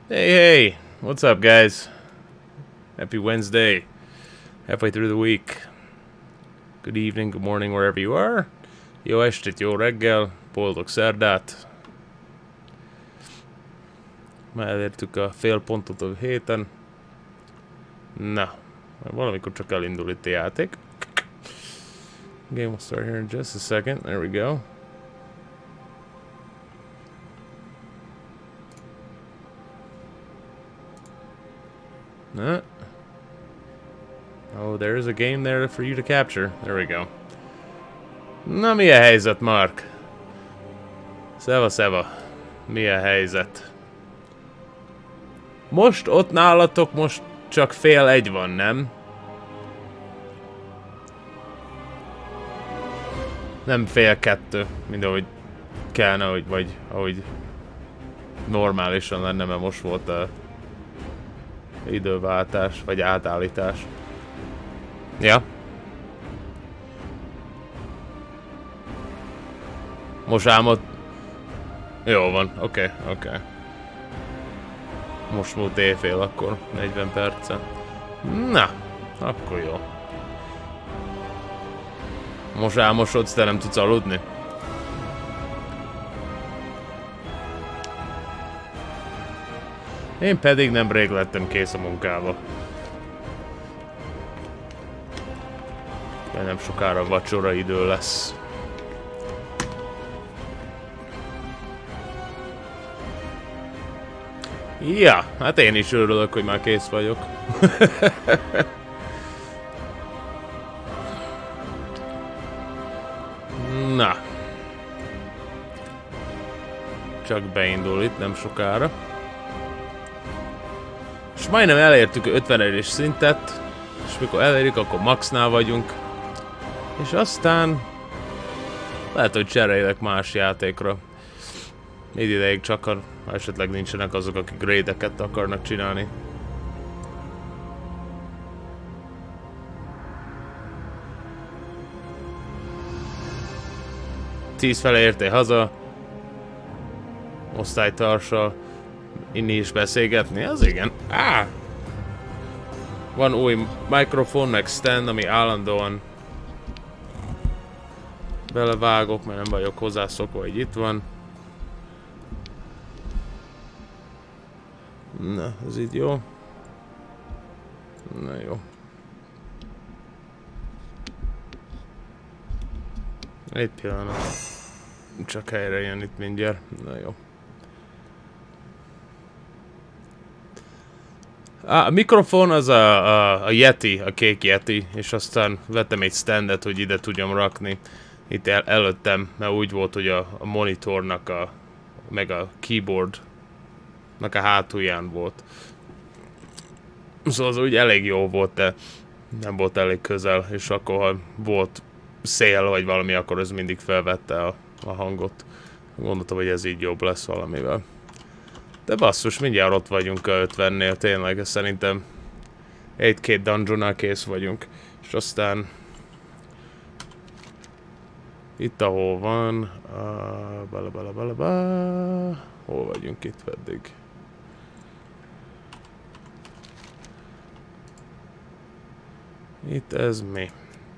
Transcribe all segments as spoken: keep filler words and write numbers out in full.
Hey, hey, what's up, guys? Happy Wednesday. Halfway through the week. Good evening, good morning, wherever you are. Jó estét, jó reggel, boldog szerdát. Már elértük a fél pontot a héten. Na, valamikor csak elindul itt a játék. Game will start here in just a second. There we go. Nah. Oh, there is a game there for you to capture. There we go. Na, mi a helyzet, Mark? Szeva, szeva. Mi a helyzet? Most ott nálatok most csak fél egy van, nem? Nem fél kettő, mint ahogy kellene, ahogy, vagy ahogy normálisan lenne, mert most volt a időváltás, vagy átállítás. Ja. Most álmod... Jó van, oké, okay, oké. Okay. Most múlt éjfél akkor, negyven perce. Na, akkor jó. Most álmosodsz, te nem tudsz aludni? Én pedig nemrég lettem kész a munkába. De nem sokára vacsora idő lesz. Ja, hát én is örülök, hogy már kész vagyok. Na. Csak beindul itt nem sokára. És majdnem elértük ötvenes szintet, és mikor elérjük, akkor maxnál vagyunk. És aztán lehet, hogy cserélek más játékra. Így ideig csak, ha esetleg nincsenek azok, akik raideket akarnak csinálni. Tíz fele értél haza. Osztálytarsal. Inni is beszélgetni, az igen. Á! Van új mikrofon, meg stand, ami állandóan belevágok, mert nem vagyok hozzászokva, hogy itt van. Na, ez így jó. Na jó. Egy pillanat. Csak helyre jön itt mindjárt. Na jó. A mikrofon az a, a, a Yeti, a kék Yeti, és aztán vettem egy standet, hogy ide tudjam rakni. Itt el, előttem, mert úgy volt, hogy a, a monitornak, a, meg a keyboardnak a hátulján volt. Szóval az úgy elég jó volt, de nem volt elég közel, és akkor ha volt szél vagy valami, akkor ez mindig felvette a, a hangot. Gondoltam, hogy ez így jobb lesz valamivel. De basszus, mindjárt ott vagyunk a ötvennél, tényleg, szerintem egy-két dungeonnal kész vagyunk. És aztán itt ahol van, uh, bala bala bala bala, hol vagyunk itt pedig? Itt ez mi?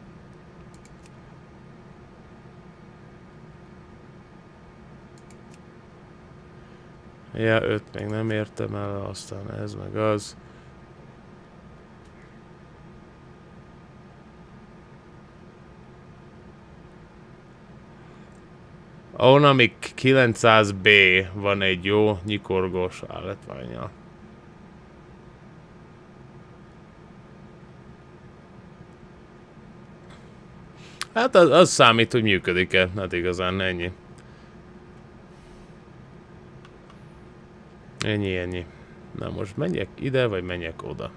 Ja, öt még nem értem el, aztán ez meg az. Onamik kilencszáz B van egy jó nyikorgós állatványa. Hát az, az számít, hogy működik-e, hát igazán ennyi. Ennyi, ennyi. Na most menjek ide, vagy menjek oda?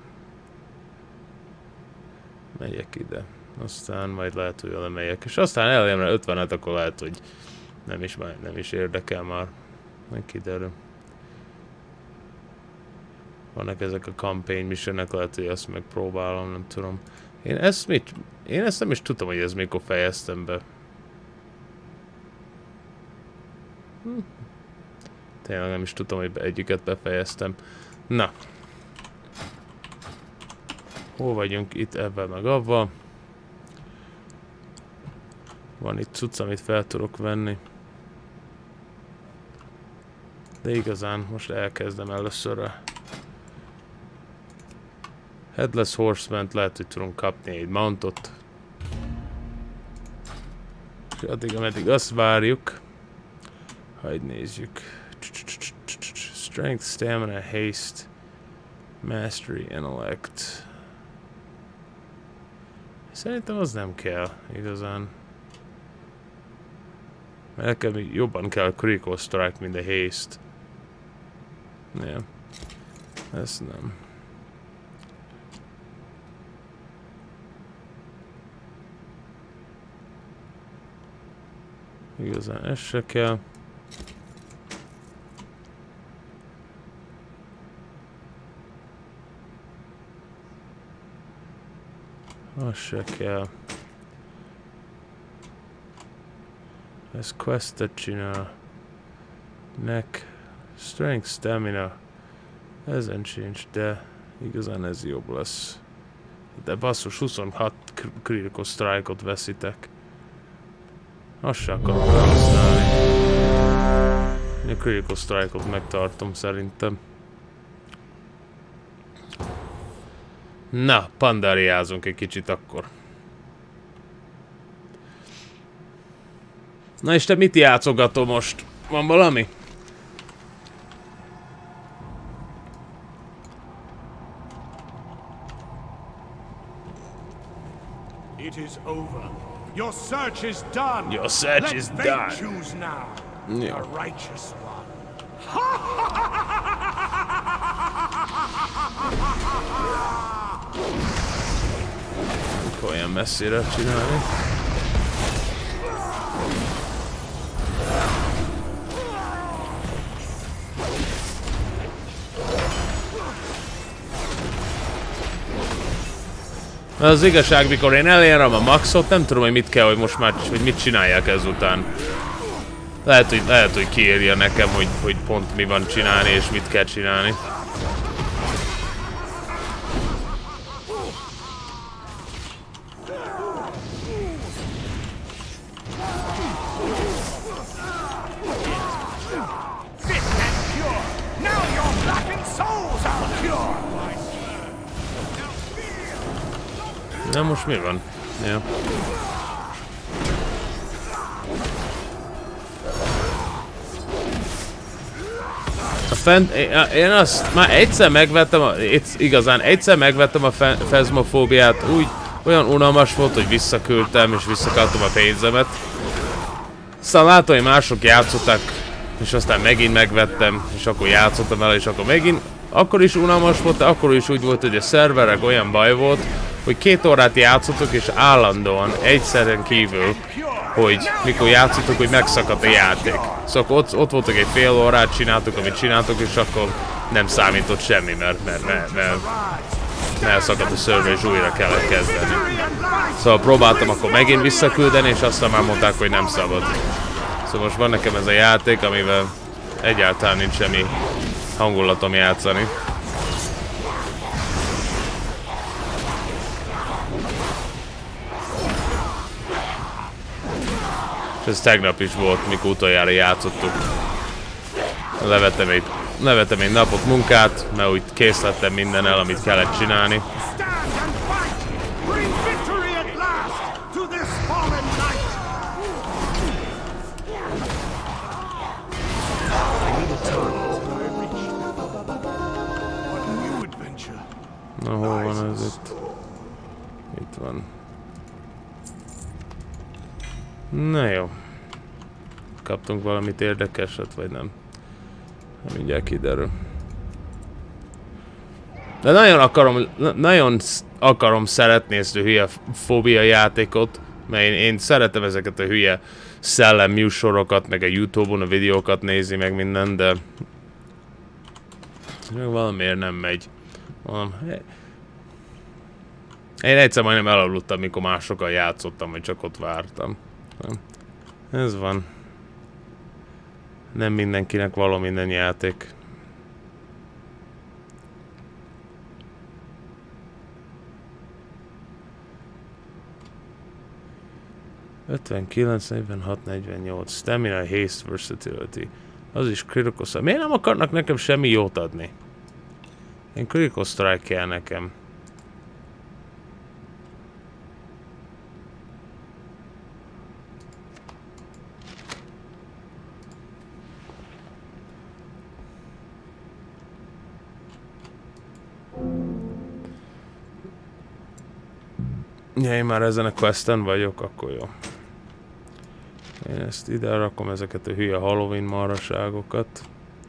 Megyek ide. Aztán majd lehet, hogy oda megyek. És aztán elérem ötvenet, akkor lehet, hogy nem is, nem is érdekel már. Nem kiderül. Vannak ezek a campaign missionek, lehet, hogy ezt megpróbálom, nem tudom. Én ezt mit? Én ezt nem is tudtam, hogy ez mikor fejeztem be. Hm. Tényleg nem is tudom, hogy egyiket befejeztem. Na. Hol vagyunk? Itt ebben meg avval. Van itt cucc, amit fel tudok venni. De igazán most elkezdem először a Headless Horseman-t, lehet, hogy tudunk kapni egy mountot. És addig, ameddig azt várjuk. Hadd nézzük. Strength, Stamina, Haste, Mastery, Intellect. Szerintem az nem kell igazán. Mert nekem jobban kell a Critical Strike, mint a Haste. Nem. Ez nem. Igazán ez se kell. Az se kell. Ez questet csinál. Neck. Strength, Stamina. Ezen sincs, de igazán ez jobb lesz. De basszus, huszonhat Critical Strike-ot veszitek. Azt se akarok felhasználni. A Critical Strike-ot megtartom szerintem. Na, pandariázunk egy kicsit akkor. Na és te mit játszogatol most? Van valami? It is over. Your search is done. Your search Let is fate done. Choose now. Yeah. A righteous one. Olyan messzire csinálni. Az igazság, mikor én elérem a maxot, nem tudom, hogy mit kell, hogy most már, hogy mit csinálják ezután. Lehet, hogy, lehet, hogy kiírja nekem, hogy, hogy pont mi van csinálni és mit kell csinálni. Na most mi van? Ja. A fent... Én azt már egyszer megvettem, a, igazán egyszer megvettem a Phasmophobia-t, úgy olyan unalmas volt, hogy visszaküldtem és visszakaptam a pénzemet. Aztán látom, hogy mások játszottak, és aztán megint megvettem, és akkor játszottam vele, és akkor megint... Akkor is unalmas volt, de akkor is úgy volt, hogy a szerverek olyan baj volt, hogy két órát játszottuk, és állandóan, egyszeren kívül, hogy mikor játszottuk, hogy megszakadt a játék. Szóval ott, ott voltak egy fél órát, csináltuk, amit csináltuk, és akkor nem számított semmi, mert, mert, mert, mert, mert elszakadt a szerver, és újra kellett kezdeni. Szóval próbáltam akkor megint visszaküldeni, és aztán már mondták, hogy nem szabad. Szóval most van nekem ez a játék, amivel egyáltalán nincs semmi hangulatom játszani. És ez tegnap is volt, mikor utoljára játszottuk. Levettem egy, levettem egy napot munkát, mert úgy kész lettem mindennel, amit kellett csinálni. Na, hol van ez itt? Itt van. Na jó. Kaptunk valamit érdekeset, vagy nem? Mindjárt kiderül. De nagyon akarom, nagyon akarom szeretni ezt a hülye fóbia játékot, mert én, én szeretem ezeket a hülye szellem műsorokat, meg a YouTube-on a videókat nézni, meg minden, de valamiért nem megy. Valam... Én egyszer majdnem elaludtam, mikor másokkal játszottam, vagy csak ott vártam. Ez van. Nem mindenkinek való minden játék. ötvenkilenc, negyvenhat, negyvennyolc. Stamina, haste, versatility. Az is critical strike. Miért nem akarnak nekem semmi jót adni? Én critical strike kell nekem. Ja, én már ezen a questen vagyok, akkor jó. Én ezt ide rakom, ezeket a hülye Halloween marhaságokat.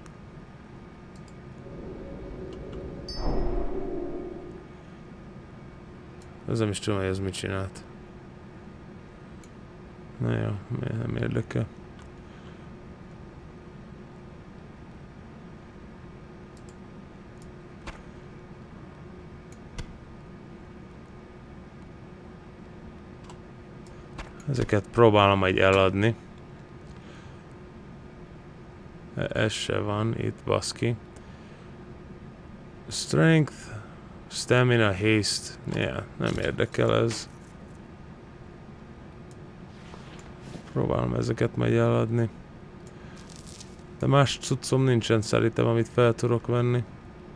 Ez nem is tudom, hogy ez mit csinált. Na jó, nem érdekel. Ezeket próbálom majd eladni. Ez se van itt, baszki. Strength, stamina, haste. Yeah, nem érdekel ez. Próbálom ezeket majd eladni. De más cuccom nincsen szerintem, amit fel tudok venni.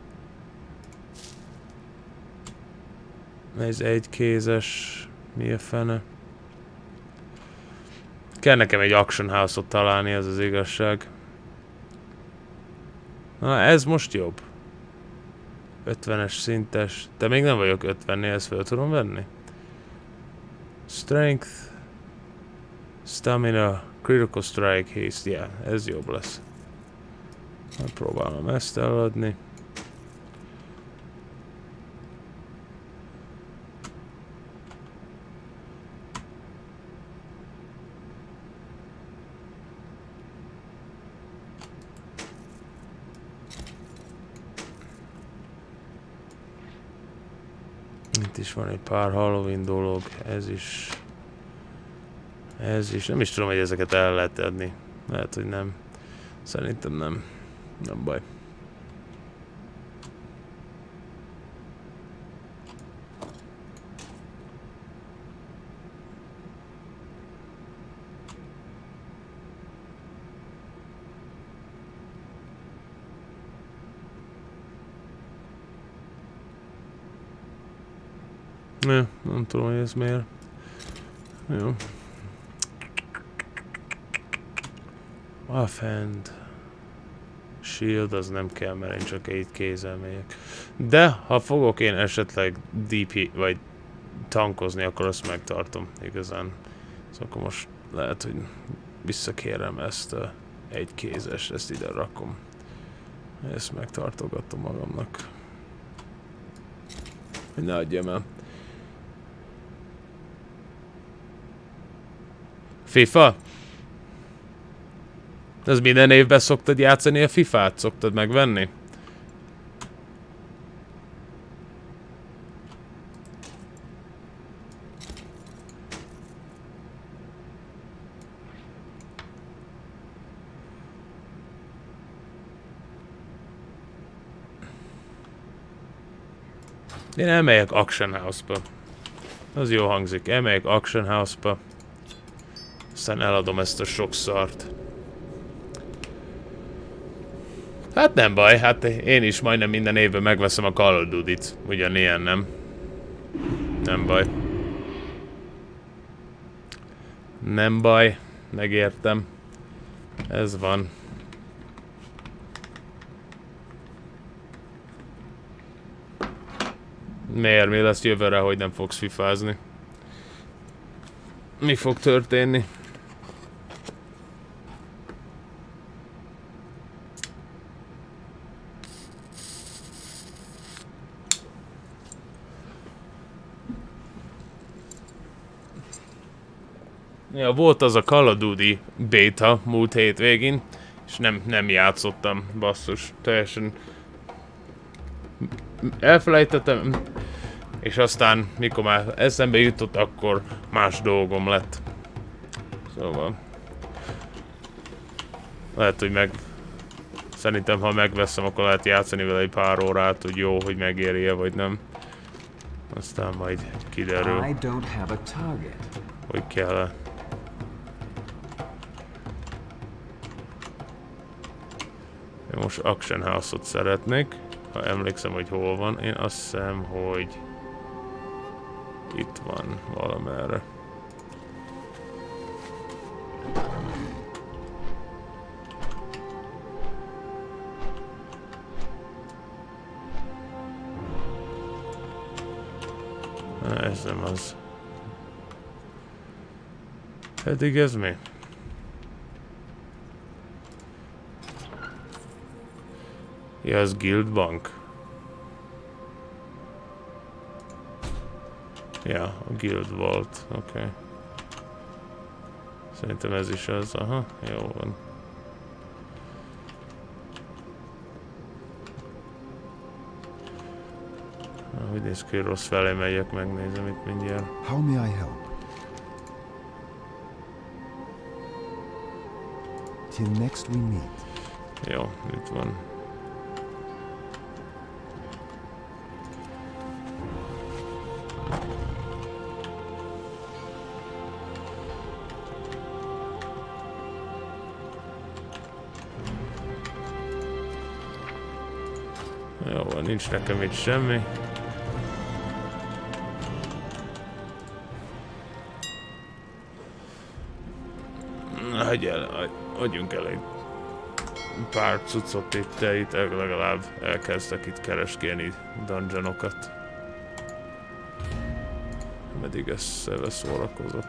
Ez egy kézes. Mi a fene? Kell nekem egy Action House-ot találni, ez az igazság. Na, ez most jobb. ötvenes szintes. De még nem vagyok ötvennél, ezt fel tudom venni. Strength. Stamina. Critical Strike. Haste. Yeah, ez jobb lesz. Próbálom ezt eladni. Itt is van egy pár Halloween dolog, ez is, ez is, nem is tudom, hogy ezeket el lehet adni, lehet, hogy nem, szerintem nem, nem baj. Ne, nem tudom, hogy ez miért. Jó. Offhand. Shield az nem kell, mert én csak egy kézzel megyek. De, ha fogok én esetleg dé pé vagy tankozni, akkor azt megtartom igazán. Szóval akkor most lehet, hogy visszakérem ezt a egy kézes, ezt ide rakom. Ezt megtartogatom magamnak. Hogy ne adjam el. FIFA? Ez minden évben szoktad játszani a fifát? Szoktad megvenni? Én elmegyek Action House-ba. Az jó hangzik. Elmegyek Action House-ba. Aztán eladom ezt a sok szart. Hát nem baj, hát én is majdnem minden évben megveszem a Call of Duty-t. Ugyanilyen, nem? Nem baj. Nem baj, megértem. Ez van. Miért? Mi lesz jövőre, hogy nem fogsz fifázni? Mi fog történni? Ja, volt az a Call of Duty beta múlt hétvégén, és nem, nem játszottam, basszus, teljesen elfelejtettem, és aztán mikor már eszembe jutott, akkor más dolgom lett. Szóval Lehet, hogy meg... Szerintem, ha megveszem, akkor lehet játszani vele egy pár órát, hogy jó, hogy megéri-e, vagy nem. Aztán majd kiderül, hogy kell-e. Én most Action House-ot szeretnék. Ha emlékszem, hogy hol van. Én azt hiszem, hogy... itt van valamerre. Ez nem az. Pedig ez mi? Ja, ez Guild Bank. Ja, a Guild Vault, oké. Okay. Szerintem ez is az, aha, jó van. Úgy néz ki, hogy rossz felé megyek, megnézem itt mindjárt. How may I help? Till next we meet. Jó, itt van. Jó van, nincs nekem itt semmi. Hagyjál, adjunk el egy pár cuccot itt, itt legalább elkezdtek itt keresgélni dungeonokat. Meddig ezzel szórakozok.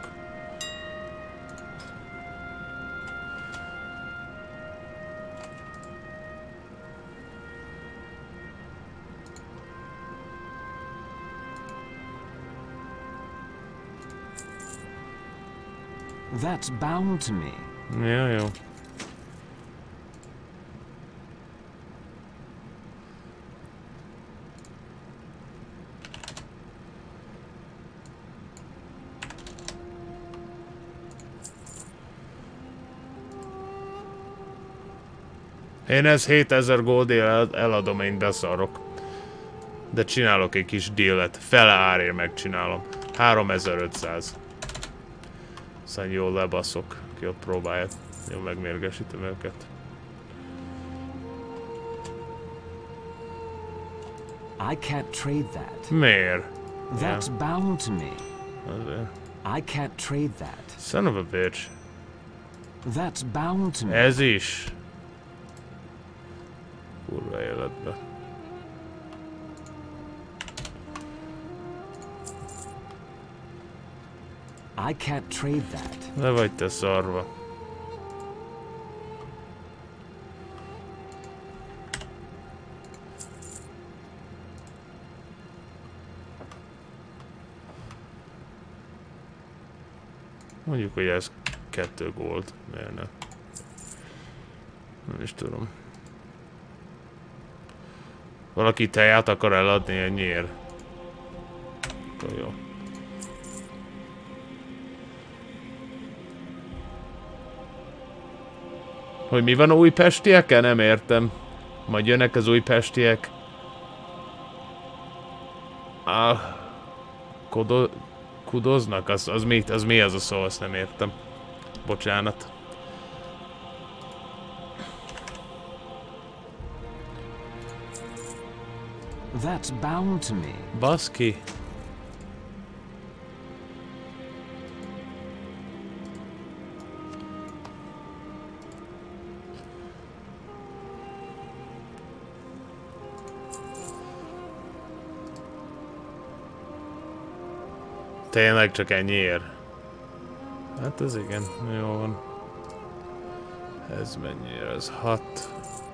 That's bound to me. Ja, jó. Én ez hétezer goldért eladom, én beszarok. De csinálok egy kis dealet. Fele árért megcsinálom. háromezer-ötszáz. Aztán jól lebaszok, ki ott próbálja. Jó, megmérgesítem őket. I can't trade that. Miért? That's yeah. bound to me. Azért. I can't trade that. Son of a bitch. That's bound to me. Ez is. Kurva életbe. I can't trade that. Le vagy te szarva. Mondjuk, hogy ez kettő gold. Miért ne? Nem is tudom. Valaki teját akar eladni ennyiért? Akkor jó. Hogy mi van újpestiekkel? Nem értem. Majd jönnek az újpestiek. Ah, kodo, kudoznak? Az, az, mi, az mi az a szó? Azt nem értem. Bocsánat. That's bound to me. Baszki. Tényleg csak ennyiért? Hát ez igen, jó van. Ez mennyire? Ez hat.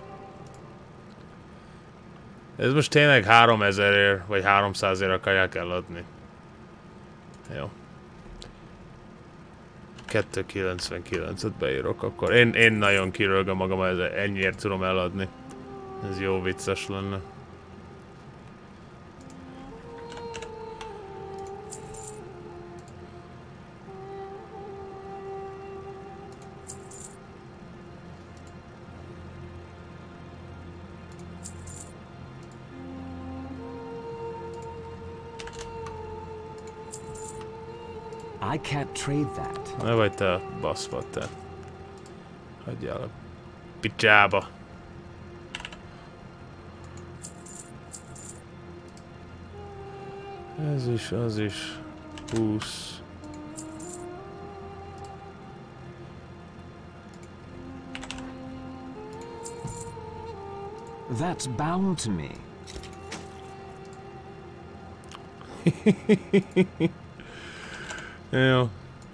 Ez most tényleg háromezerért vagy háromszázért akarják eladni. Jó. kettő kilencvenkilencet beírok akkor. Én, én nagyon kirölgöm magam, hogy ennyiért tudom eladni. Ez jó vicces lenne. I can't trade that. Ne vagy te baszva, te. Hagyjál a picsába. Ez is, az is. húsz. That's bound to me. Jó.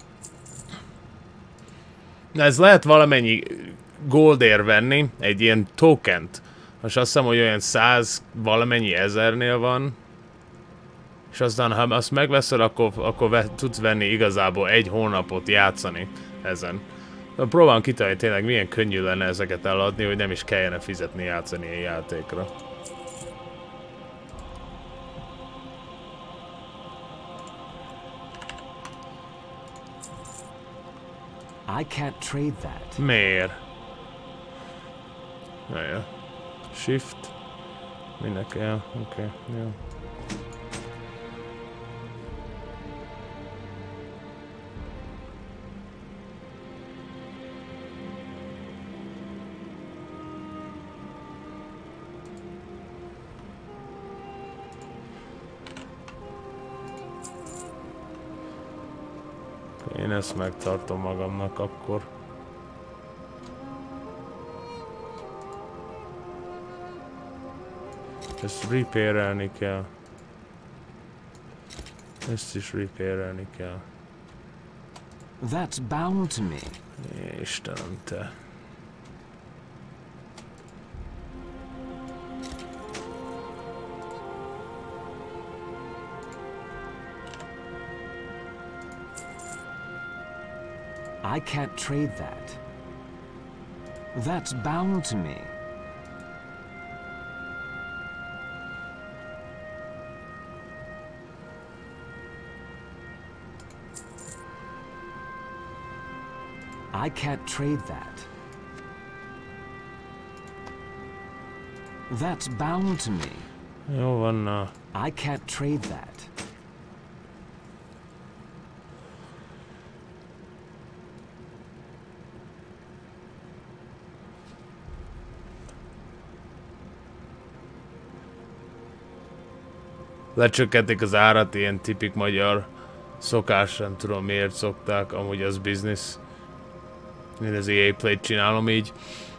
Na ez lehet valamennyi goldért venni, egy ilyen tokent. Most azt hiszem, hogy olyan száz valamennyi ezernél van. És aztán, ha azt megveszed, akkor, akkor ve, tudsz venni igazából egy hónapot játszani ezen. Próbálom kitalálni tényleg milyen könnyű lenne ezeket eladni, hogy nem is kellene fizetni játszani ilyen játékra. I can't trade that. Miért? Jaja. Shift. Minek el? Oké, okay. Jó. Én ezt megtartom magamnak akkor. Ezt repairelni kell. Ezt is repairelni kell. That's bound to me. Istenem, te. I can't trade that. That's bound to me. I can't trade that. That's bound to me. Jó van, na. I can't trade that. Lecsökkentik az árat, ilyen tipik magyar szokás, nem tudom miért szokták, amúgy az business. Én az E A Play-t csinálom így.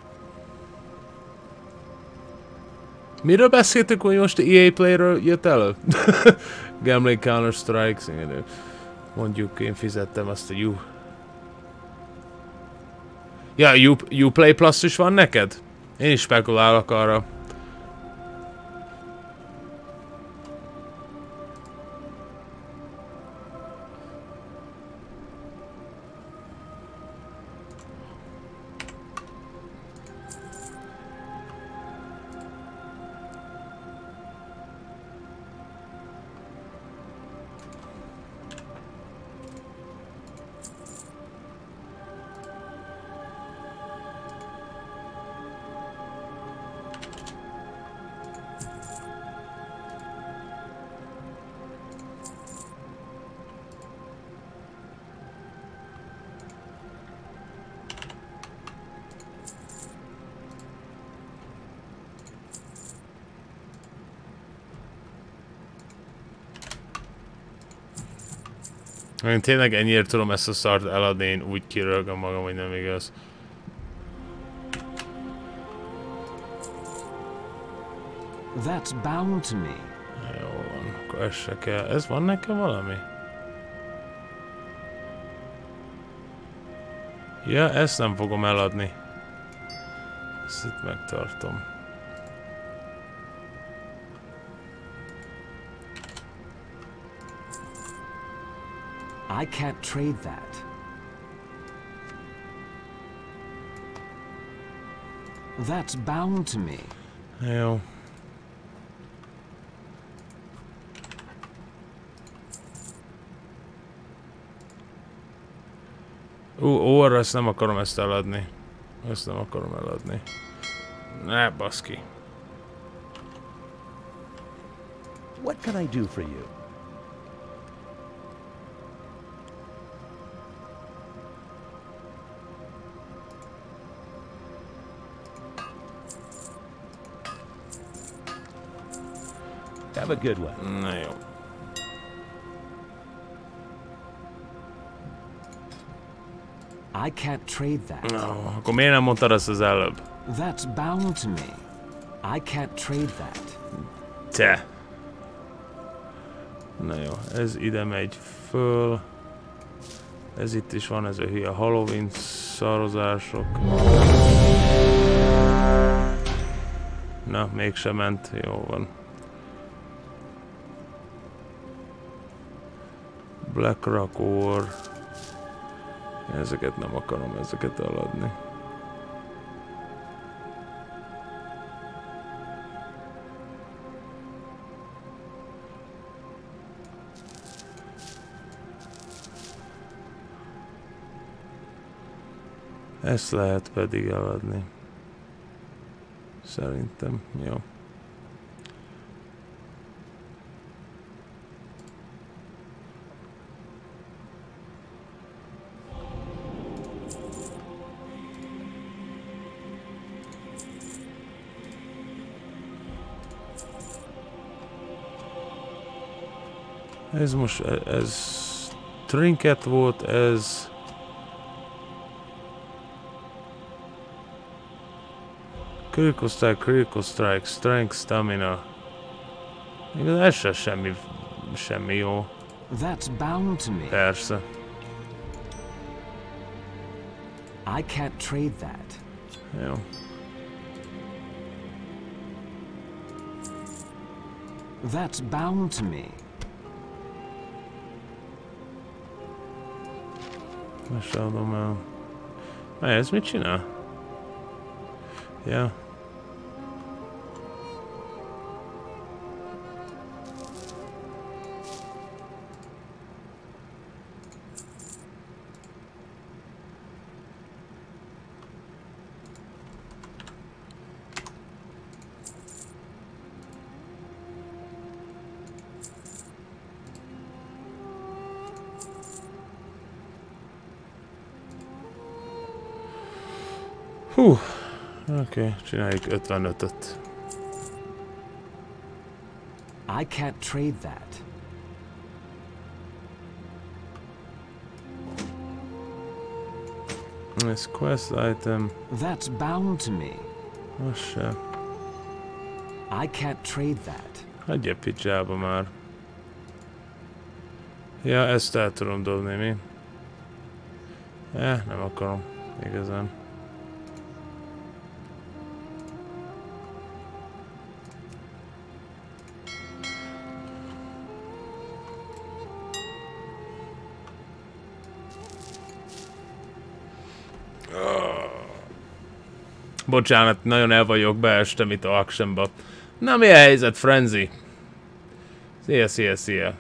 Miről beszéltük, hogy most E A Play-ről jött elő? Gambling Counter-Strikes, mondjuk én fizettem azt a U. Ja, U, Uplay Plus is van neked? Én is spekulálok arra. Én tényleg ennyire tudom ezt a szart eladni, én úgy kirölgöm magam, hogy nem igaz. That's bound to me. Jó van, akkor ez se kell. Ez van nekem valami? Ja, ezt nem fogom eladni. Ezt itt megtartom. I can't trade that. That's bound to me. Jó. Ú, óra, ezt nem akarom ezt eladni. Ezt nem akarom eladni. Ne, baszki. What can I do for you? Have a good one. Na jó. I can't trade that. No, akkor miért nem mondtad ezt az előbb? That's bound to me. I can't trade that. Te. Na jó, ez ide megy föl. Ez itt is van, ez a hülye Halloween szarozások. Na, mégsem ment, jó van. Black Rock Ore. Ezeket nem akarom, ezeket eladni. Ezt lehet pedig eladni. Szerintem, jó. Ez most, ez trinket volt, ez Critical Strike, Critical Strike, Strength, Stamina. Igaz, ez se semmi, semmi jó. That's bound to me. Persze. I can't trade that. Jó. That's bound to me. Most se adom el. Na, ez mit csinál? Ja. Hú. Oké, okay, csináljuk ötvenötöt. I can't trade that. Ez quest item. That's bound to me. Az se. I can't trade that. Hagyja picsába már. Ja, ezt el tudom dobni, mi? Eh, nem akarom. Igazán. Bocsánat, nagyon el vagyok, beestem itt a actionba. Na, mi a helyzet, Frenzy? Szia, szia, szia.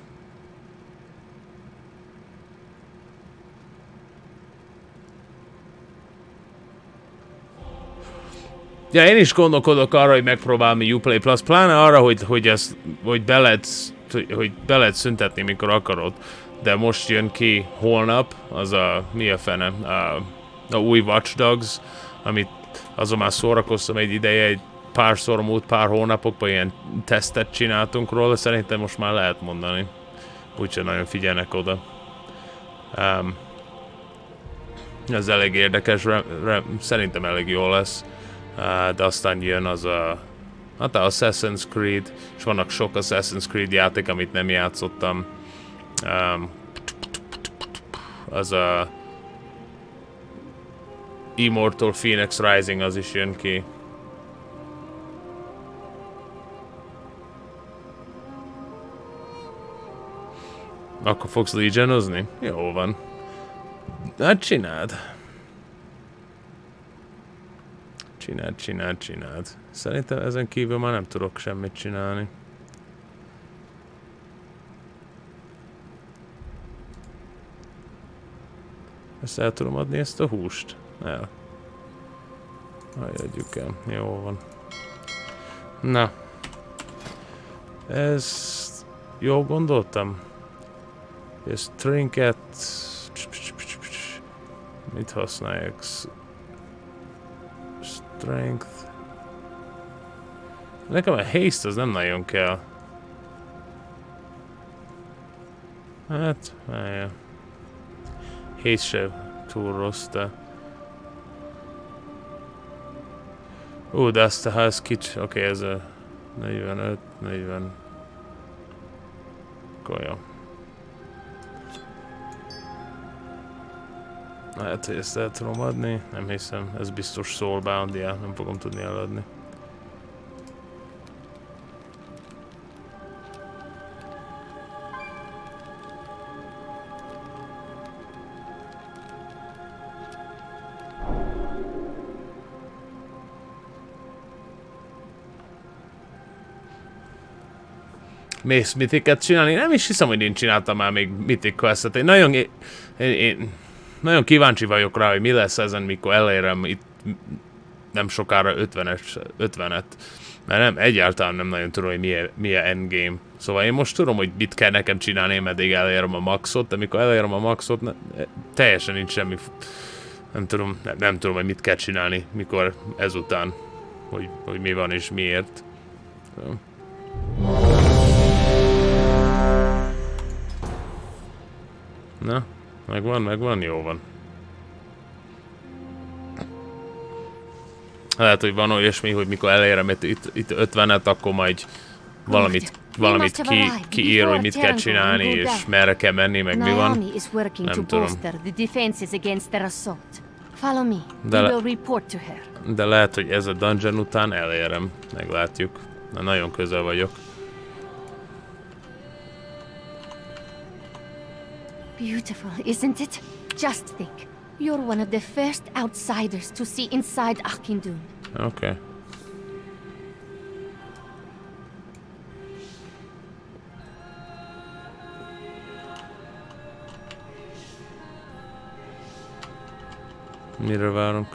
Ja, én is gondolkodok arra, hogy megpróbálom a Uplay Plus, pláne arra, hogy, hogy, ezt, hogy, be lehet, hogy be lehet szüntetni, mikor akarod. De most jön ki holnap, az a, mi a fene, a, a új Watch Dogs, amit azon már szórakoztam egy ideje, egy párszor múlt pár hónapokban ilyen tesztet csináltunk róla, szerintem most már lehet mondani. Úgyhogy nagyon figyelnek oda. Um, ez elég érdekes, re, re, szerintem elég jó lesz. Uh, de aztán jön az a hát Assassin's Creed, és vannak sok Assassin's Creed játék, amit nem játszottam. Um, az a Immortal Phoenix Rising, az is jön ki. Akkor fogsz Legionozni? Jó van. Hát csináld. Csináld, csináld, csináld. Szerintem ezen kívül már nem tudok semmit csinálni. Ezt el tudom adni, ezt a húst? El. Adjuk el. Jó van. Na. Ezt jól gondoltam? Ez trinket. Mit használják? Strength. Nekem a haste az nem nagyon kell. Hát, állja. hét se túl rossz, de... Ú, de azt a ház kicsi... Oké, okay, ez a... negyvenöt, negyven... Akkor jó. Lehet, hogy ezt el tudom adni, nem hiszem, ez biztos soulbound, ja, nem fogom tudni eladni. Mész mitiket csinálni? Nem is hiszem, hogy én csináltam már még mitik questet. Én nagyon, én, én, nagyon kíváncsi vagyok rá, hogy mi lesz ezen, mikor elérem itt nem sokára ötvenet. Mert nem, egyáltalán nem nagyon tudom, hogy milyen, milyen endgame. Szóval én most tudom, hogy mit kell nekem csinálni, meddig elérem a maxot, de mikor elérem a maxot, ne, teljesen nincs semmi... Nem tudom, nem, nem tudom, hogy mit kell csinálni, mikor ezután, hogy, hogy mi van és miért. Na, megvan, megvan, jó van. Lehet, hogy van olyasmi, hogy mikor elérem itt, itt, itt ötvenet, akkor majd valamit, valamit ki, kiír, hogy mit kell csinálni, és merre kell menni, meg mi van. Nem tudom. De, le, de lehet, hogy ez a dungeon után elérem. Meglátjuk. Na, nagyon közel vagyok. Beautiful, isn't it? Just think. You're one of the first outsiders to see inside Auchindoun. Okay. Mire várunk?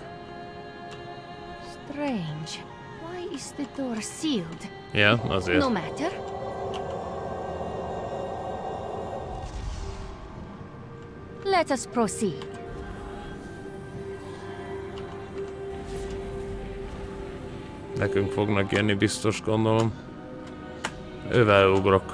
Strange. Why is the door sealed? Yeah, azért. No matter. Let us proceed. Nekünk fognak jönni, biztos gondolom. Ővel ugrok.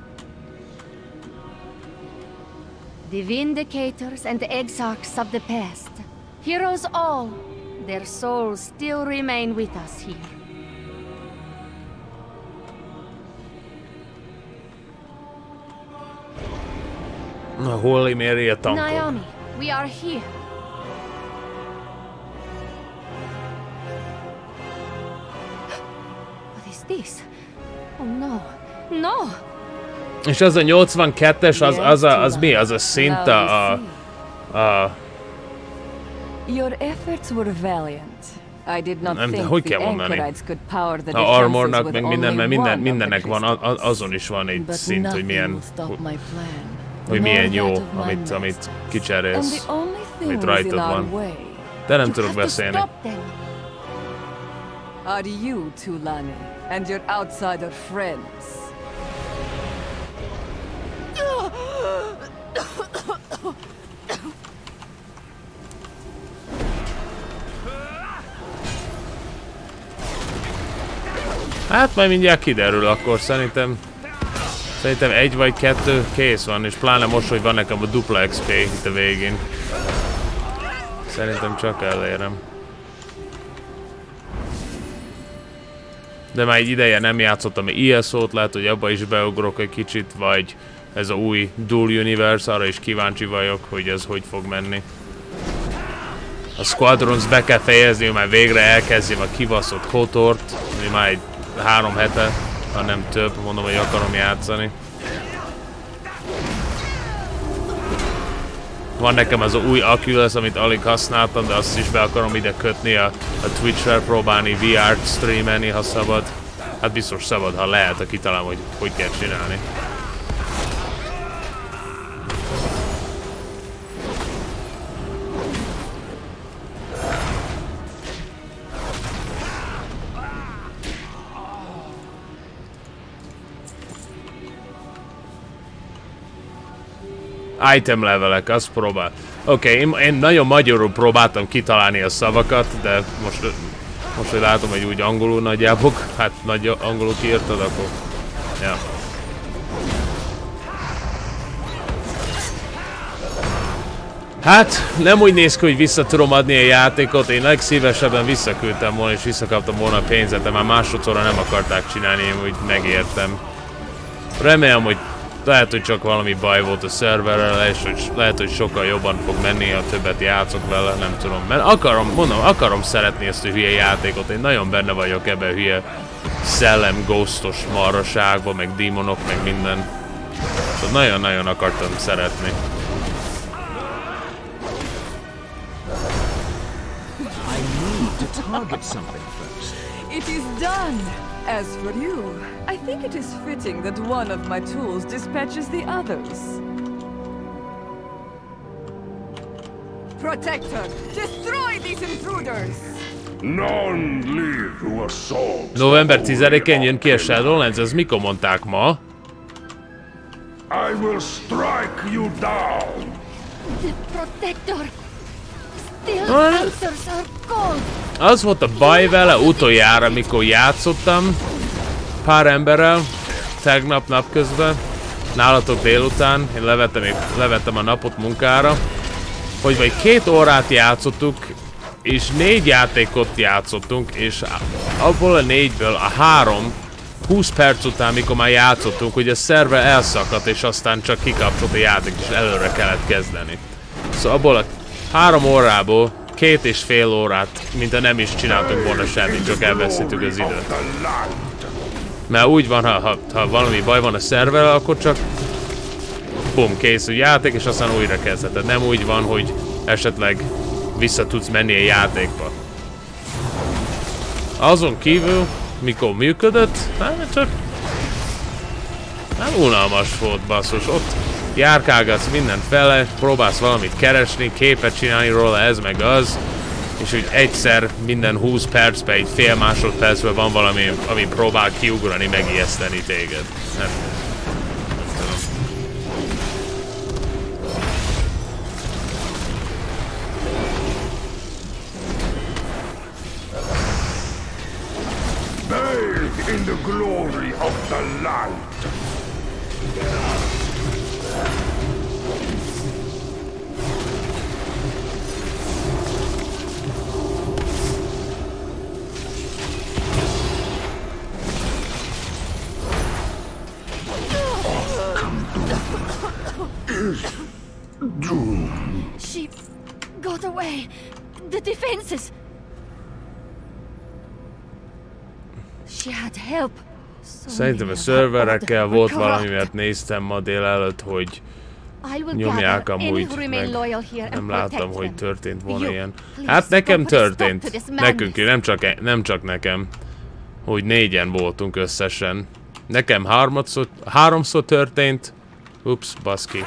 The Vindicators and the Exarchs of the past. Heroes all. Their souls still remain with us here. Na, Holy Mary a tankon. Naomi, we are here. What is this? Oh no, no! És az a nyolcvankettes, az, az, a, az mi? Az a szint a... a, a Your efforts were valiant. I did not nem, think hogy the kell mondani? Anchorites could power the A armornak, defenses meg with minden, mert only minden, one of the mindennek van, a, crystals. azon is van egy But szint, hogy nothing milyen, will stop my plan. hogy milyen Nor jó, that of my amit, master. amit And kicserélsz, the only thing amit within rajtad our van. way De nem You tudok have to beszélni. stop them. are you, Tulani, and your outsider friends. Hát majd mindjárt kiderül, akkor szerintem Szerintem egy vagy kettő kész van, és pláne most, hogy van nekem a dupla exp itt a végén. Szerintem csak elérem. De már egy ideje nem játszottam i es o-t, lehet, hogy abba is beugrok egy kicsit, vagy ez a új Dual Universe, arra is kíváncsi vagyok, hogy ez hogy fog menni. A Squadrons be kell fejezni, hogy már végre elkezdjem a kibaszott Kotort, ami már egy három hete, ha nem több, mondom, hogy akarom játszani. Van nekem az a új Oculus, amit alig használtam, de azt is be akarom ide kötni, a, a Twitch-rel próbálni vé er-t streamelni, ha szabad. Hát biztos szabad, ha lehet, ha kitalálom, hogy hogy kell csinálni. Item levelek, azt próbál. Oké, okay, én, én nagyon magyarul próbáltam kitalálni a szavakat, de most, most hogy látom, hogy úgy angolul nagyjából, hát nagy angolul kiírtad, akkor... Ja. Hát, nem úgy néz ki, hogy vissza tudom adni a játékot, én legszívesebben visszaküldtem volna és visszakaptam volna a pénzet, de már másodszorra nem akarták csinálni, én úgy megértem. Remélem, hogy lehet, hogy csak valami baj volt a szerverrel, és hogy lehet, hogy sokkal jobban fog menni, ha többet játszok vele, nem tudom. Mert akarom, mondom, akarom szeretni ezt a hülye játékot, én nagyon benne vagyok ebben a hülye szellem ghostos marraságban, meg démonok, meg minden. Szóval nagyon-nagyon akartam szeretni. I need to target something first. It is done! As for you, I think it is fitting that one of my tools dispatches the others. Protector, destroy these intruders! None live who assault. November tizedikén jön ki a Shadowlands, ez mikor mondták ma? I will strike you down. The Protector still answers our call. Az volt a baj vele utoljára, mikor játszottam pár emberrel, tegnap napközben, nálatok délután, én levettem, levettem a napot munkára, hogy vagy két órát játszottuk, és négy játékot játszottunk, és abból a négyből a három, húsz perc után, mikor már játszottunk, hogy a szerver elszakadt, és aztán csak kikapcsolt a játék, és előre kellett kezdeni. Szóval abból a három órából két és fél órát, mint ha nem is csináltunk volna semmit, csak elveszítük az időt. Mert úgy van, ha, ha, ha valami baj van a szerverrel, akkor csak bum, készül játék, és aztán újra kezdheted. Nem úgy van, hogy esetleg vissza tudsz menni a játékba. Azon kívül, mikor működött, hát csak nem unalmas volt, basszus. Ott járkálgatsz mindenfele, próbálsz valamit keresni, képet csinálni róla, ez meg az, és úgy egyszer minden húsz percben, egy fél másodpercben van valami, ami próbál kiugrani, megijeszteni téged. Nem. Bathe in the glory of the light. Doom. She got away. The defenses. She had help. So Szerintem a szerverekkel volt valami, mert néztem ma délelőtt, hogy nyomják amúgy, meg nem láttam, hogy történt volna ilyen. Hát nekem történt. Nekünk, nem csak, nem csak nekem. Hogy négyen voltunk összesen. Nekem háromszor, háromszor történt. Ups, baszki.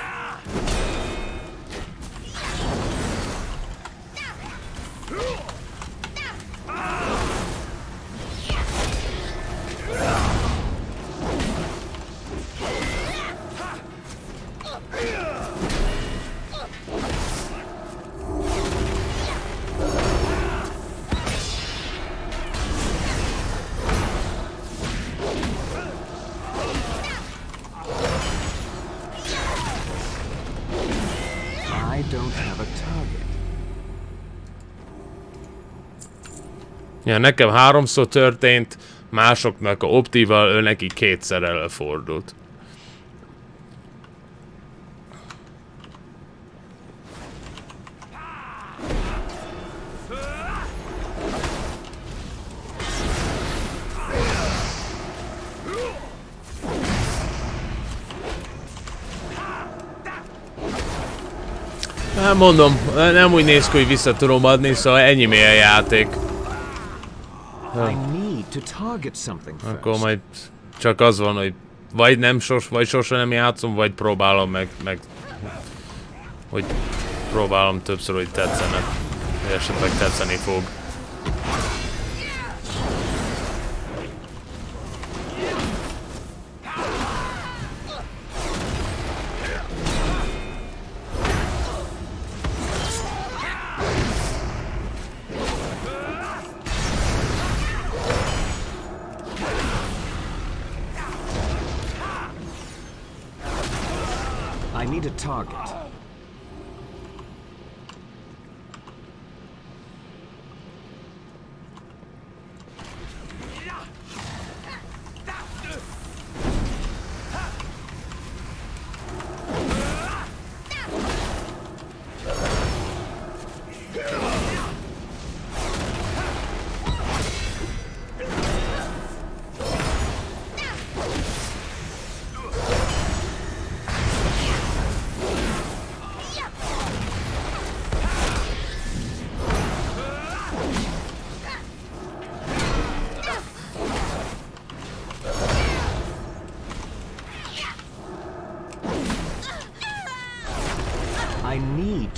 Ja, nekem háromszor történt, másoknak a optival, ő neki kétszer előfordult. Hát mondom, nem úgy néz ki, hogy vissza tudom adni, szóval ennyi mély a játék. I need to target something first. Akkor majd csak az van, hogy vagy nem sos, vagy sosem nem játszom, vagy próbálom meg, meg hogy próbálom többször, hogy tetszene. Vagy esetleg tetszeni fog. I need a target.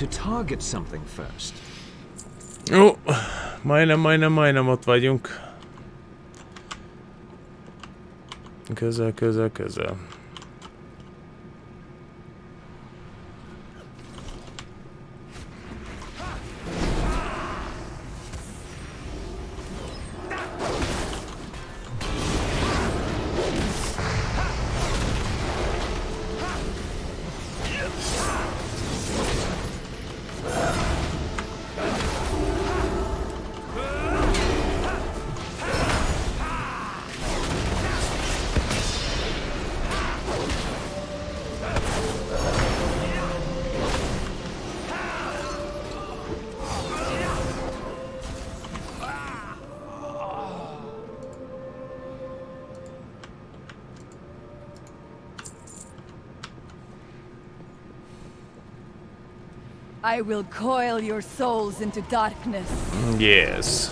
to target something first. Ó, majdnem, majdnem, majdnem ott vagyunk. Közel, közel, közel. I will coil your souls into darkness. Yes.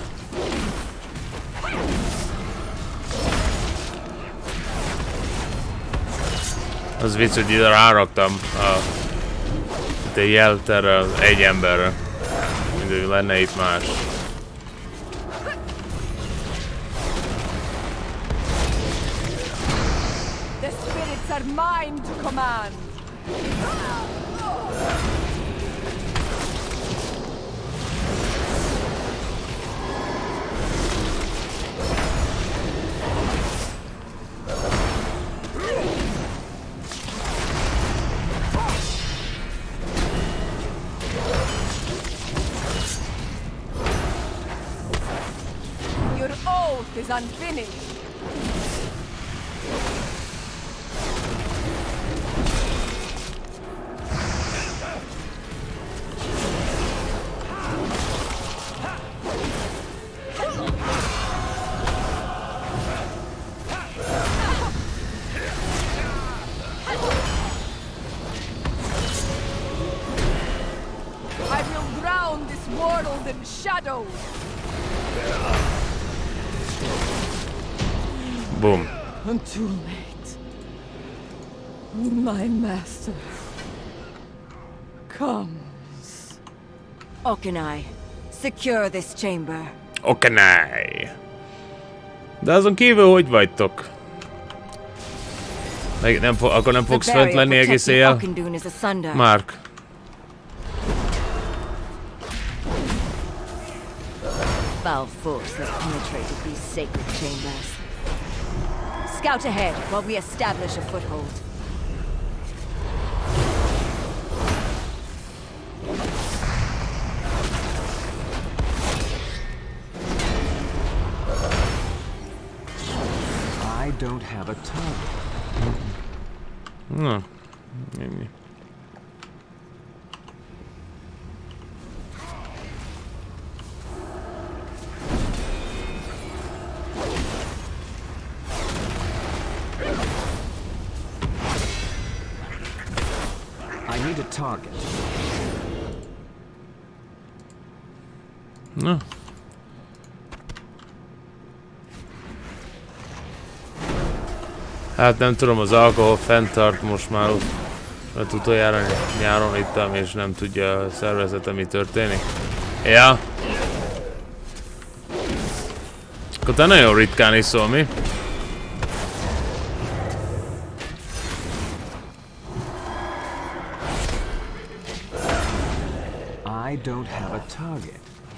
Az vicc, hogy ide ráraktam a, a jelt erre az egy emberre. Mindegy, lenne itt más. The spirits are mine to command. Is unfinished. I will drown this world in shadows. Boom. I'm too late. My master comes. Okanai, secure this chamber. Okanai. De azon kívül hogy vagytok? Meg nem fo akkor nem fogsz fent lenni egész éjjel? Mark. Foul force has penetrated these sacred chambers. Scout ahead while we establish a foothold. I don't have a target. No. Ennyi. I need a target. Na. Hát nem tudom, az alkohol fenntart most már, mert utoljára nyáron ittam, és nem tudja a szervezetem, mi történik. Ja. Akkor te nagyon ritkán iszol, mi? I don't have a target.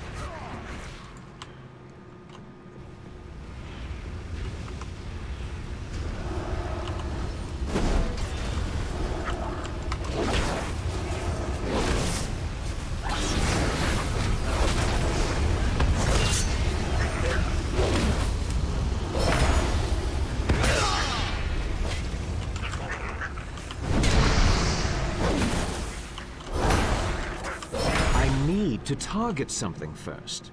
To target something first.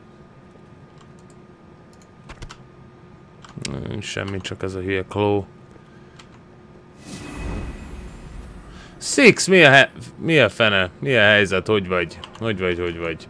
Semmi, csak ez a hülye Claw. Six, mi a, mi a fene? Mi a helyzet? Hogy vagy? Hogy vagy, hogy vagy?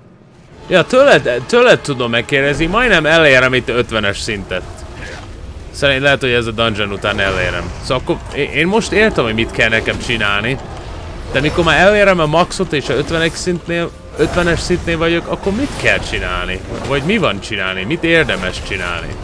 Ja, tőled, tőled tudom megkérdezni, majdnem elérem itt ötvenes szintet. Szerintem lehet, hogy ez a dungeon után elérem. Szóval akkor én most értem, hogy mit kell nekem csinálni. De mikor már elérem a maxot és a ötvenes szintnél, ötvenes szintnél vagyok, akkor mit kell csinálni? Vagy mi van csinálni? Mit érdemes csinálni?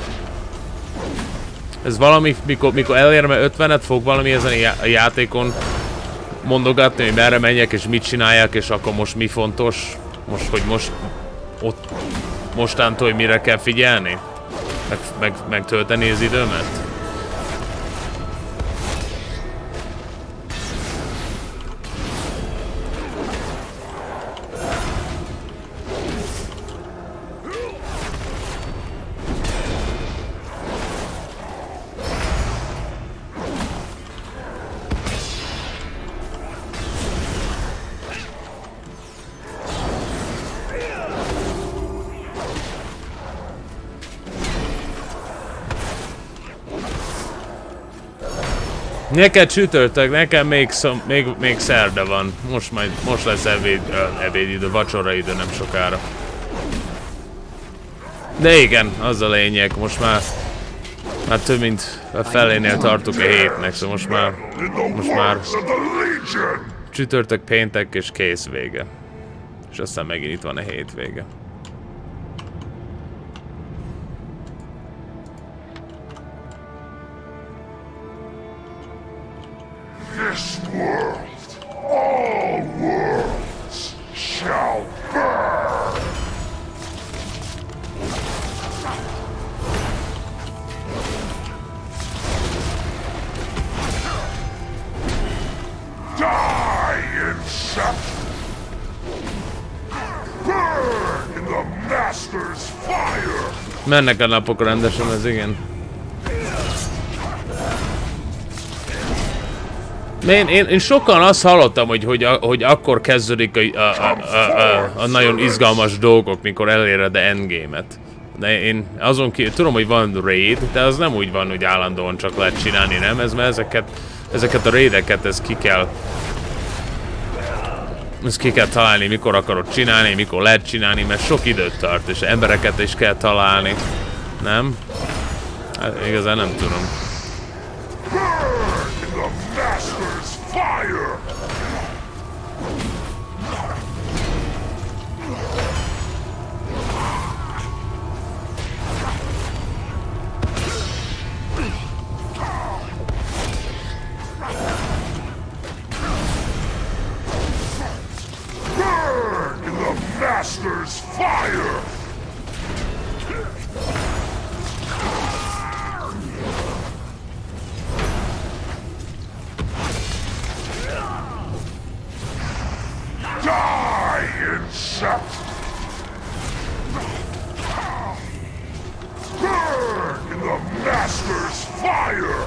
Ez valami, mikor, mikor elérem a ötvenet, fog valami ezen a játékon mondogatni, hogy merre menjek és mit csináljak, és akkor most mi fontos? Most, hogy most ott mostántól, hogy mire kell figyelni? Meg, meg, megtölteni az időmet? Neked csütörtök, nekem még, szom, még, még szerda van. Most majd, most lesz ebéd, uh, ebédidő, vacsoraidő nem sokára. De igen, az a lényeg, most már, már több mint a felénél tartok a hétnek, szóval most már, most már csütörtök, péntek és kész vége. És aztán megint itt van a hétvége. This world, all worlds, shall burn! Die, insect! Burn in the Master's fire! Mennek a napok rendesen, ez igen. Én, én, én sokan azt hallottam, hogy, hogy, hogy akkor kezdődik a, a, a, a, a, a nagyon izgalmas dolgok, mikor eléred a endgame-et. De én azon kívül tudom, hogy van raid, de az nem úgy van, hogy állandóan csak lehet csinálni, nem? Ez, mert ezeket, ezeket a raideket, ez ki kell... Ezt ki kell találni, mikor akarod csinálni, mikor lehet csinálni, mert sok időt tart, és embereket is kell találni. Nem? Hát igazán nem tudom. Fire! Burn in the Master's fire! Die, insect! Burn in the Master's fire!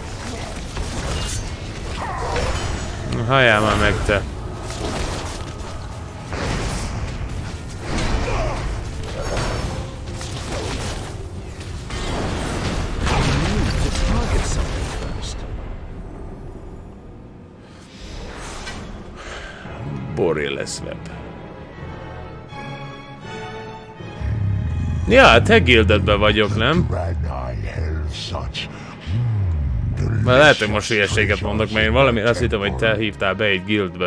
Halljál már meg, te! Borreless web. Ja, te guildedben vagyok, nem? Mert lehet, hogy most hülyeséget mondok, mert én valami azt hittem, hogy te hívtál be egy guildbe.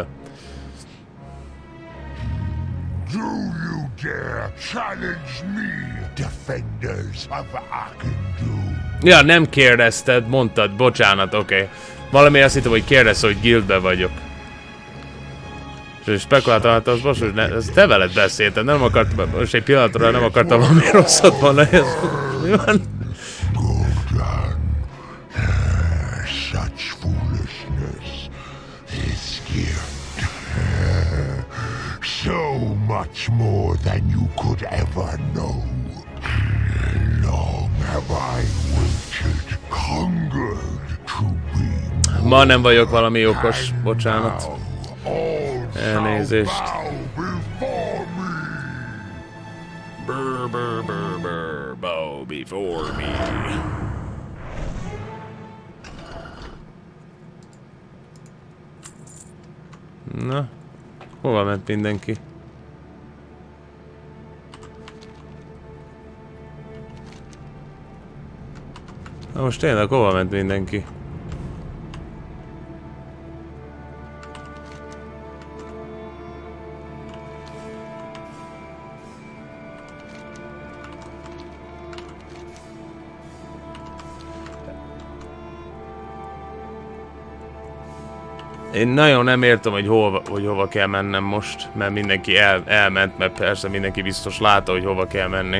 Do you dare challenge me, defenders of Akendu? Ja, nem kérdezted, mondtad, bocsánat, oké. Okay. Valami azt hittem, hogy kérdezz, hogy guildbe vagyok. És spekuláltam, hát az most, hogy ne, ez te veled beszéltem, nem akartam, most egy pillanatra nem akartam valami rosszat mondani, ez mi van? Such foolishness, this gift, so much more than you could ever know. Long have I waited, hungered to be. Ma nem vagyok valami okos, bocsánat. Elnézést. Brr, brr, brr, brr, bow before me. Na, hova ment mindenki? Na most tényleg hova ment mindenki? Én nagyon nem értem, hogy hova, hogy hova kell mennem most, mert mindenki el, elment, mert persze mindenki biztos látta, hogy hova kell menni.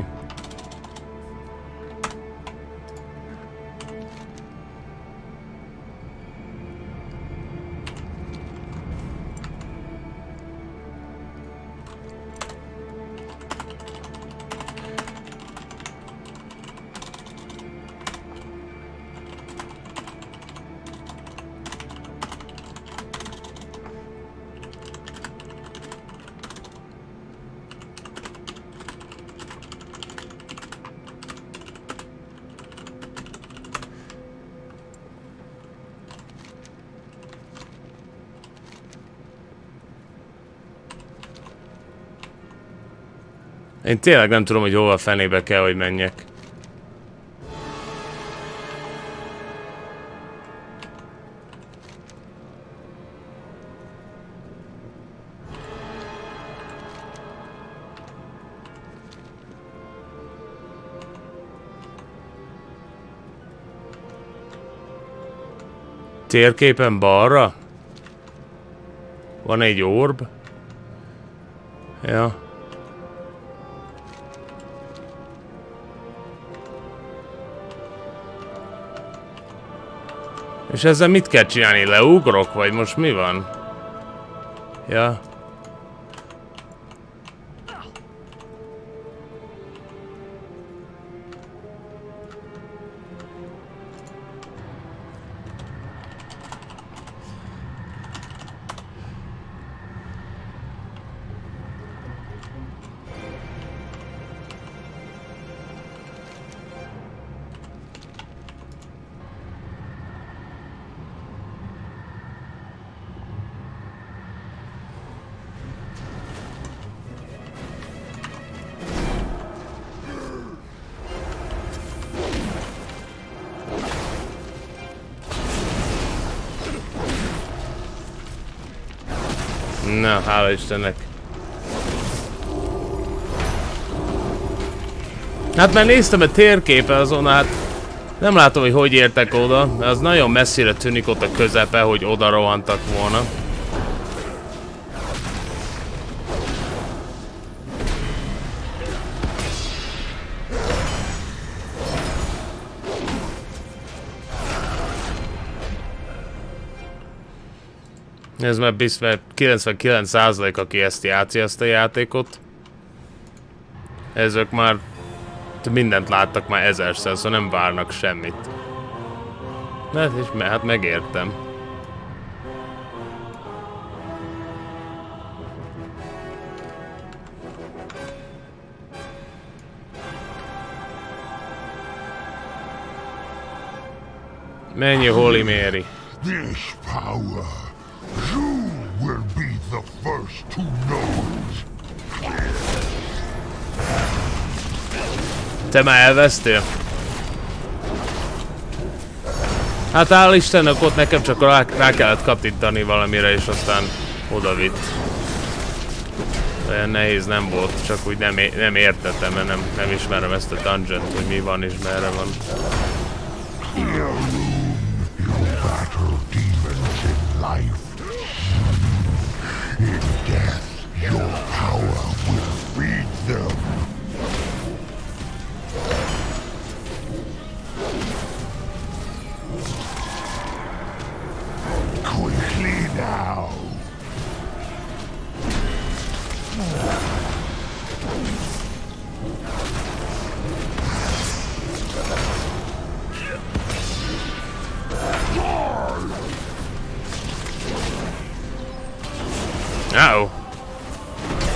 Én tényleg nem tudom, hogy hova a fenébe kell, hogy menjek. Térképen balra? Van egy orb? Ja. És ezzel mit kell csinálni? Leugrok? Vagy most mi van? Ja. Na, hála Istennek. Hát már néztem a térképen azon, hát nem látom, hogy hogy értek oda, mert az nagyon messzire tűnik ott a közepe, hogy oda rohantak volna. Ez már biztos kilencvenkilenc százalék, aki ezt játszik, ezt a játékot. Ezek már mindent láttak már ezerszer, szóval nem várnak semmit. Hát, és hát megértem. Menj, Holy Mary. This power, you will be the first to know it. Te már elvesztél? Hát hál' Istennek ott nekem csak rá, rá kellett kattintani valamire, és aztán oda vitt. Olyan nehéz nem volt, csak úgy nem, nem értettem, mert nem, nem ismerem ezt a dungeont, hogy mi van és merre van. In death, your power will feed them. Quickly now. Uh-oh.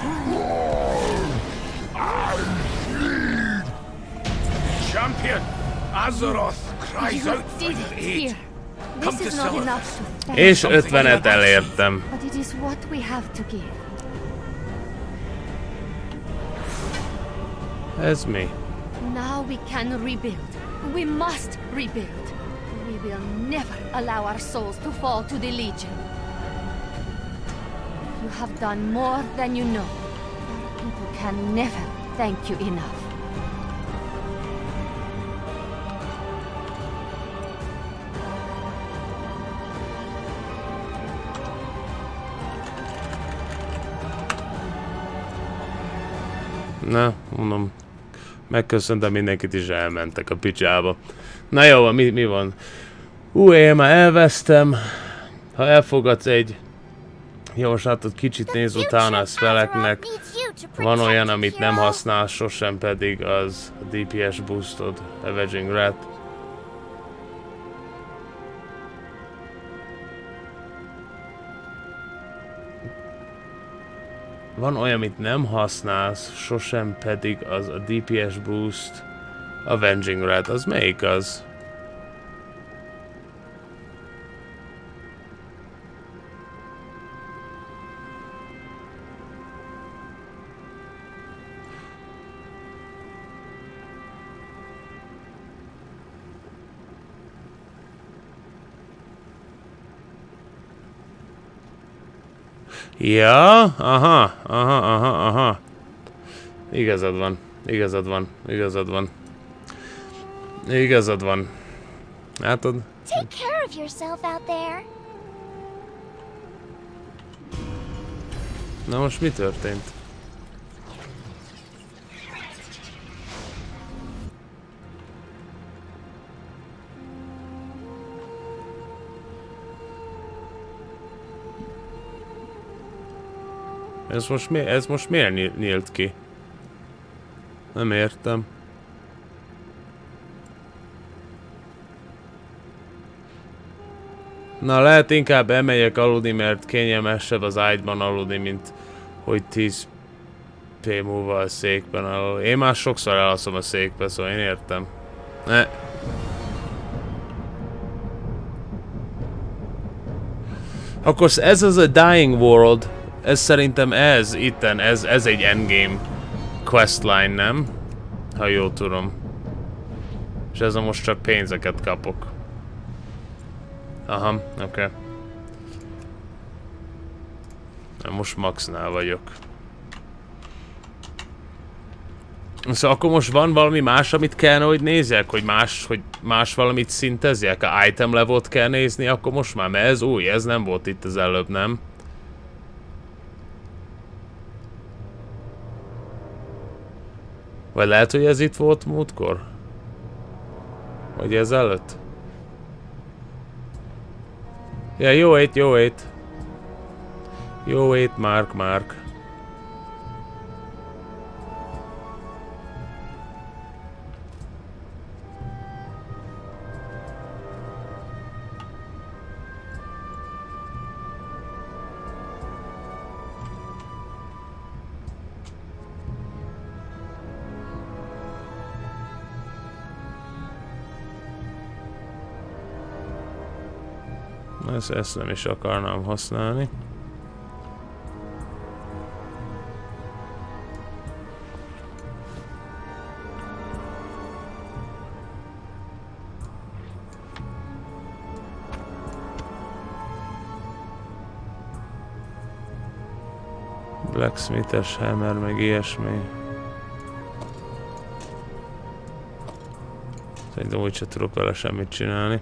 Champion, Azeroth cries You out for did your it aid. here. Come This to is not Silverfest. enough to thank, És ötvenet elértem. but it is what we have to give. Ez mi? Now we can rebuild. We must rebuild. We will never allow our souls to fall to the Legion. You have done more than you know. Our people can never thank you enough. Na, mondom, megköszöntem mindenkit, és elmentek a picsába. Na jó, mi, mi van? Ú, én már elvesztem. Ha elfogadsz egy javaslatot, kicsit néz utána a spelleknek. Van olyan, amit nem használsz sosem, pedig az a dé pé es boostod, Avenging Wrath. Van olyan, amit nem használsz, sosem, pedig az a dé pé es boost, Avenging Wrath. Az melyik az? Ja, aha, aha, aha, aha. Igazad van, igazad van, igazad van. Igazad van. Látod? Take care of yourself out there. Na most mi történt? Ez most, mi, ez most miért nyí- nyílt ki? Nem értem. Na, lehet inkább elmegyek aludni, mert kényelmesebb az ágyban aludni, mint hogy tíz pé múlva a székben aludni. Én már sokszor elalszom a székbe, szóval én értem. Ne. Akkor ez az a Dying World. Ez szerintem ez, itten, ez, ez egy endgame questline, nem? Ha jól tudom. És ez a most csak pénzeket kapok. Aha, oké. Okay. Most maxnál vagyok. Szóval akkor most van valami más, amit kellene, hogy nézzek? Hogy más, hogy más valamit szintezjek? A item level-t kell nézni, akkor most már, mert ez új, ez nem volt itt az előbb, nem? Vagy lehet, hogy ez itt volt múltkor? Vagy ez előtt? Ja, jó ét, jó ét. Jó ét, Mark, Mark. Ezt, ezt nem is akarnám használni. Blacksmith-es hammer, meg ilyesmi. Szerintem úgyse tudok vele semmit csinálni.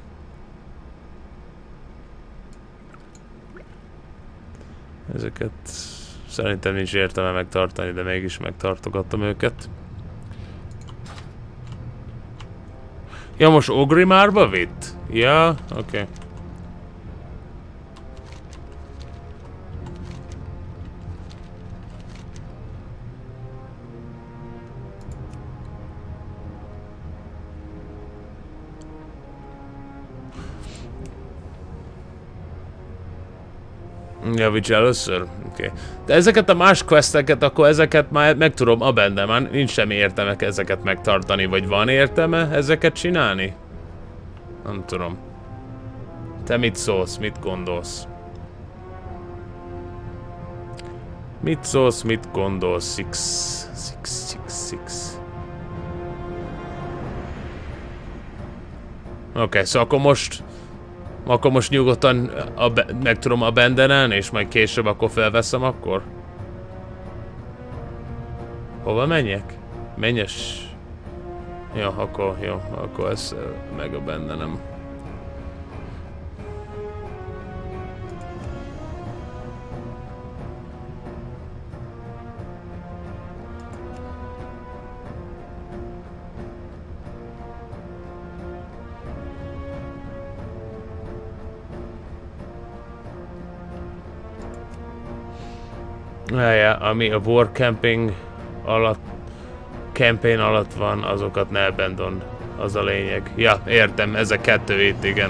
Ezeket szerintem nincs értelme megtartani, de mégis megtartogattam őket. Ja, most Ogrimmárba vitt? Ja, oké. Okay. Javíts először? Oké. Okay. De ezeket a más questeket, akkor ezeket már meg tudom abendem, már nincs semmi értelme ezeket megtartani, vagy van értelme ezeket csinálni? Nem tudom. Te mit szólsz, mit gondolsz? Mit szólsz, mit gondolsz? Six, six, six, six. Oké, okay, szóval akkor most... Akkor most nyugodtan meg tudom abendenelni, és majd később akkor felveszem akkor? Hova menjek? Menjes? Jó, akkor, jó, akkor ezt megabendenem. Ja, ja, ami a war camping alatt, campaign alatt van, azokat ne abandon, az a lényeg. Ja, értem, ez a kettő itt, igen.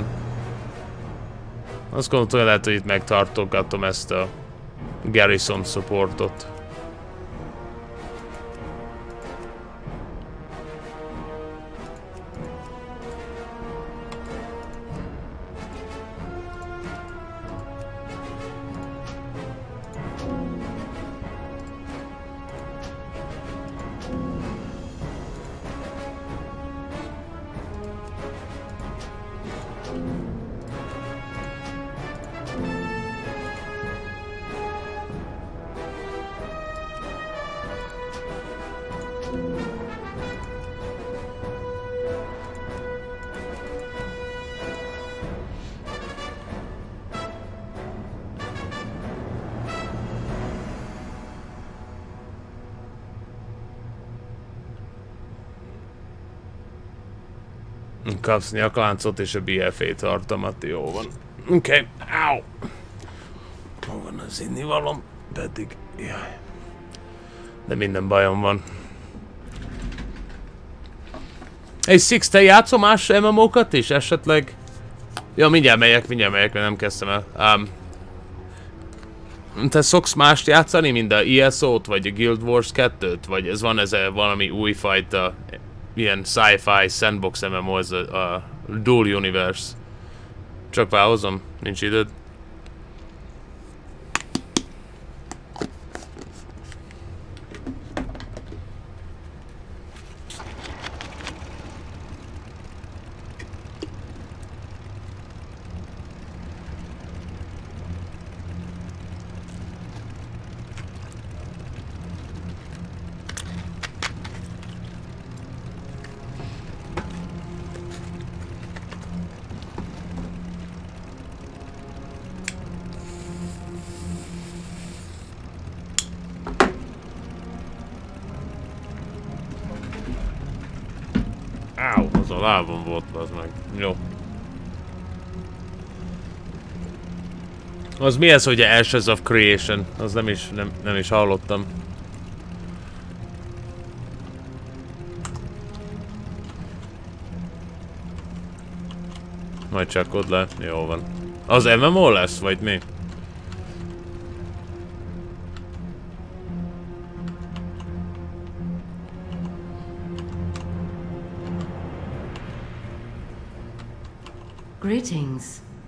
Azt gondolom, hogy lehet, hogy itt megtartogatom ezt a garrison supportot. Kapsz nyakláncot és a bé ef á tartalmat, jó van. Oké, okay. Áu! Hol van az innivalom? Pedig... Jaj. De minden bajom van. Hey Six, te játszom más em em ó-kat is esetleg? Ja, mindjárt megyek, mindjárt megyek, mert nem kezdtem el. Um, te szoksz mást játszani, mint a i es o-t, vagy a Guild Wars kettőt? Vagy ez van ez a valami újfajta... Ilyen sci-fi sandbox em em o, ez a, a Dual Universe. Csak válhozom, nincs időd. Áú, az a lábam volt, az meg. Jó. Az mi ez, hogy Ashes of Creation? Az nem is, nem, nem is hallottam. Majd csakod le. Jó van. Az em em o lesz, vagy mi? Greetings.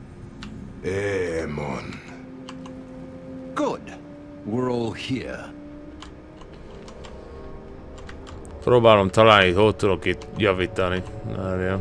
Aemon. Good. We're all here. Próbálom találni, hogy tudok itt javítani. Várjál.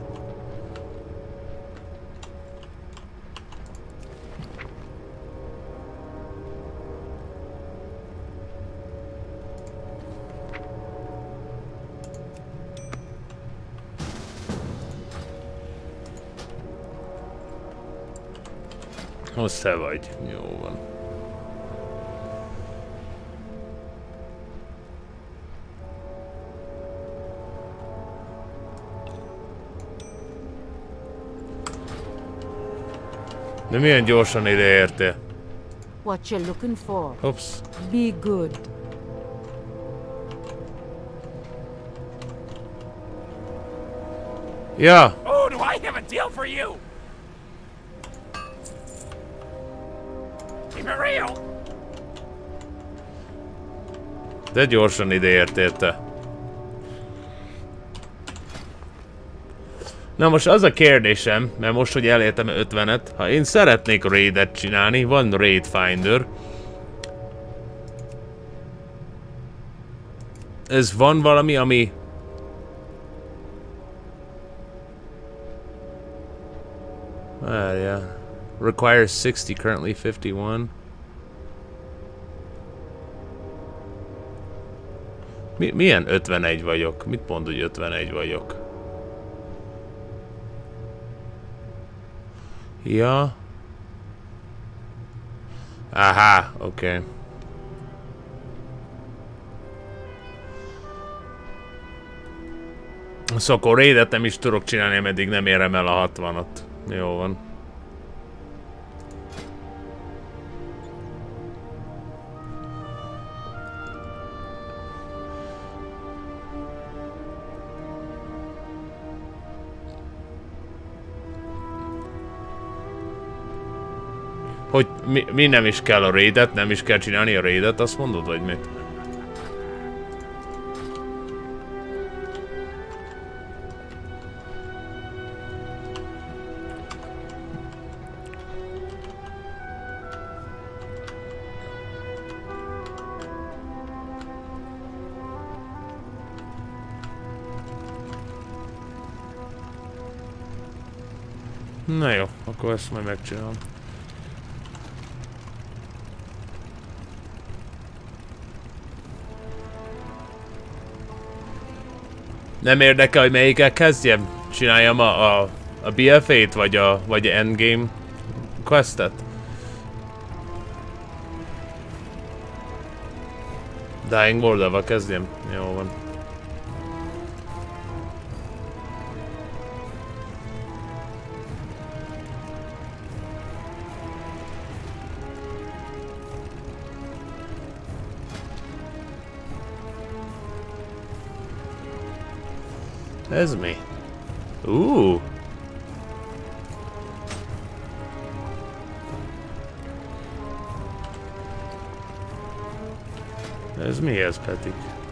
Az te vagy. Jó van. De milyen gyorsan ide értél? What you're looking for. Oops. Be good. Yeah. Oh, do I have a deal for you? De gyorsan ideértél te. Na most az a kérdésem, mert most, hogy elértem ötvenet, ha én szeretnék raidet csinálni, van Raid Finder. Ez van valami, ami... Várjál. Requires sixty, currently fifty-one. Mi, milyen ötvenegy vagyok? Mit mond, hogy ötvenegy vagyok? Ja. Aha, oké. Okay. Szóval akkor raidet nem is tudok csinálni, ameddig nem érem el a hatvanat. Jó van. Hogy mi, mi nem is kell a raidet, nem is kell csinálni a raidet, azt mondod, vagy mit? Na jó, akkor ezt majd megcsinálom. Nem érdekel, hogy melyikkel kezdjem? Csináljam a, a, a bé ef á-t, vagy a, vagy a Endgame questet? Dying World-val kezdjem? Jó van. Ez mi? Ú! Ez mi ez pedig?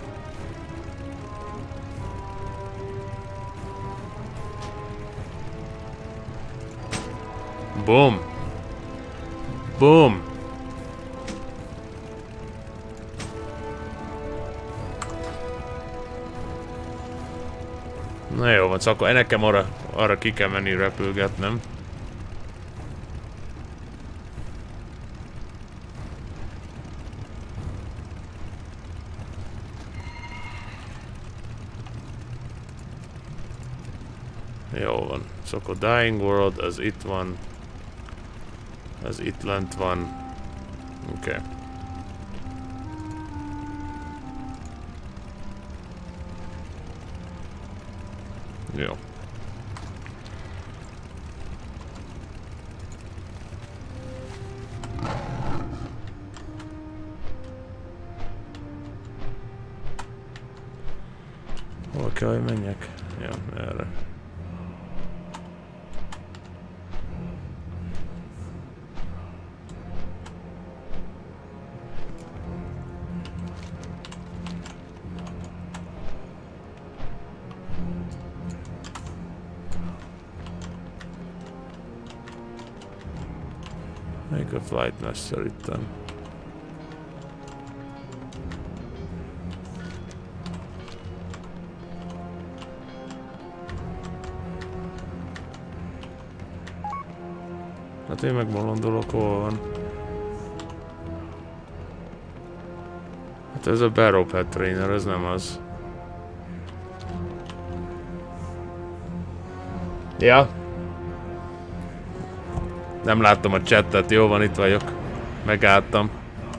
Boom! Boom! Na jó van, szóval nekem arra, arra ki kell menni repülgetnem. Jó van, szóval Dying World, az itt van. Az itt lent van. Oké. Okay. Jó. Hol kell, hogy menjek? Ja, erre. Make a flight necessary then. Hát én meg bolondolok, hol van? Hát ez a Barrow Pet Trainer, ez nem az. Ja. Nem láttam a chattet, jó van, itt vagyok. Megálltam.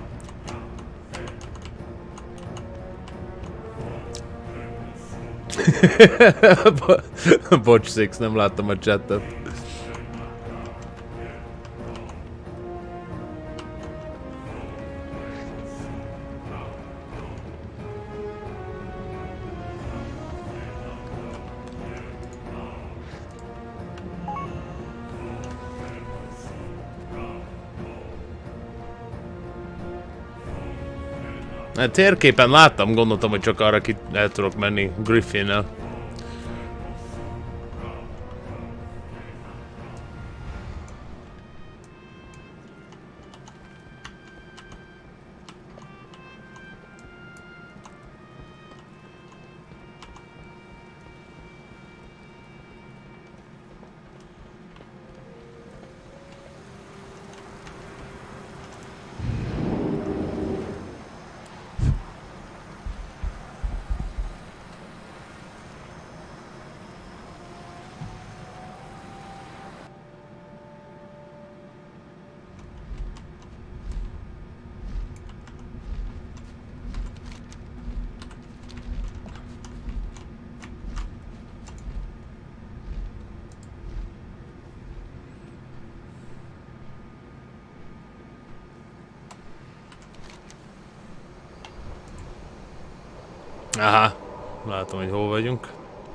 Bocs, Six, nem láttam a chattet. Hát térképen láttam, gondoltam, hogy csak arra ki el tudok menni Griffinnel. Aha, látom, hogy hol vagyunk.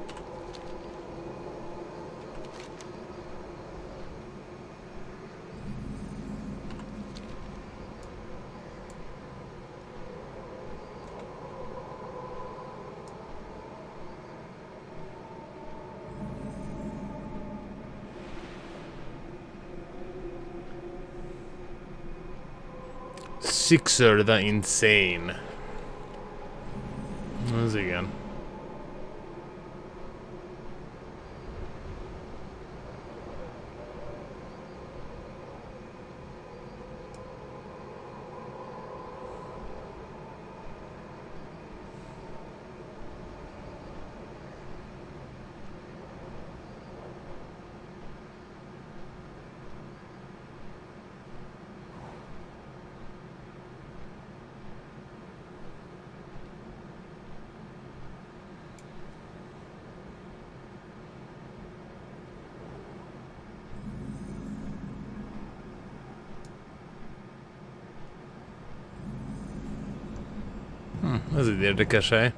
Sixer the Insane. Az igen. Hm, ez egy érdekes hely.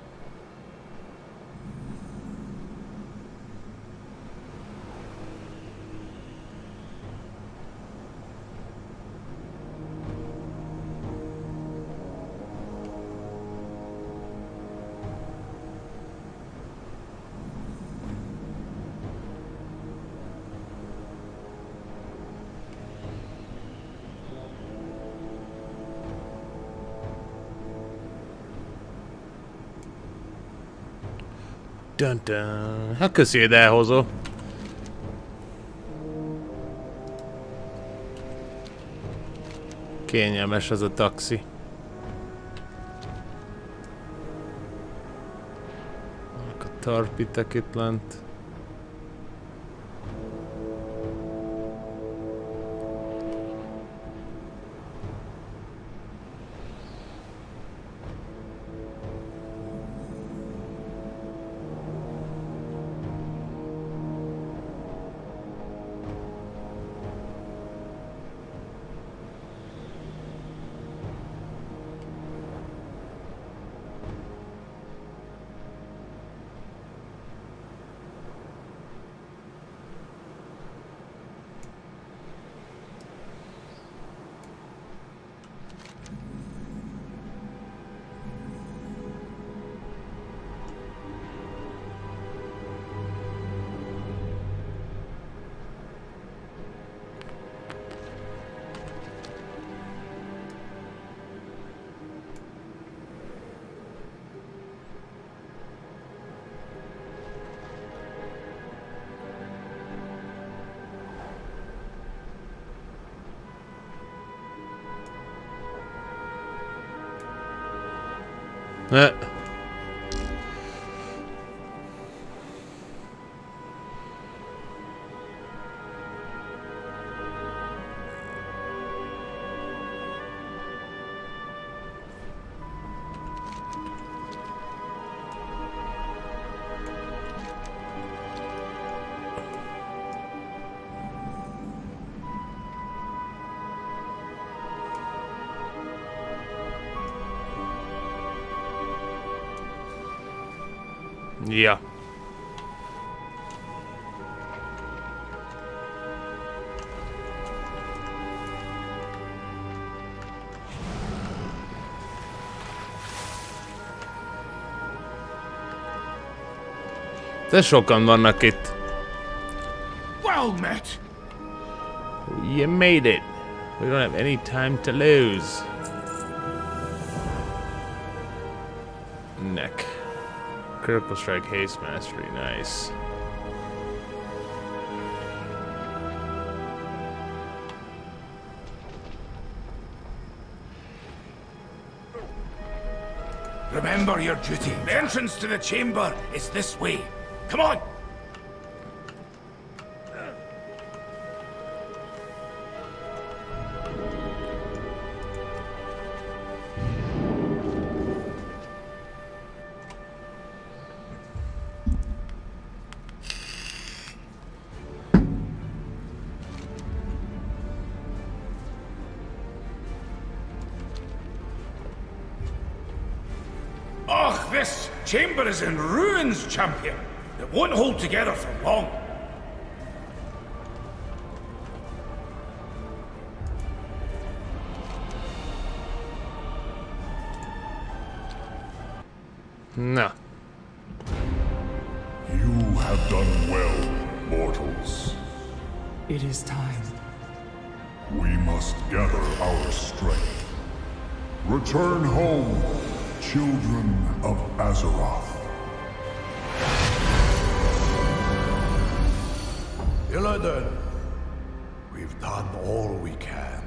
Dun -dun. Hát köszi, ide elhozó. Kényelmes ez a taxi. A tarpitek itt lent. Ne. Ja. De sokan vannak itt. Well met. You made it. We don't have any time to lose. Neck. Critical strike haste mastery, nice. Remember your duty. The entrance to the chamber is this way. Come on! Ugh, this chamber is in ruins, champion. It won't hold together for long. No. You have done well, mortals. It is time. We must gather our strength. Return home, children of Azeroth. Illidan, we've done all we can.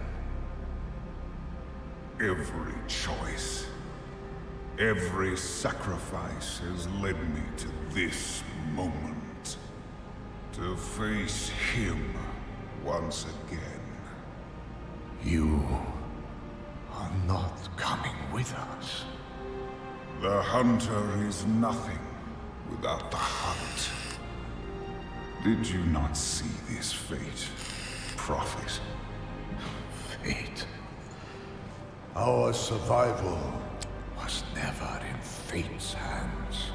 Every choice, every sacrifice has led me to this moment. To face him once again. You are not coming with us. The hunter is nothing without the hunt. Did you not see this fate, prophet? Fate? Our survival was never in fate's hands.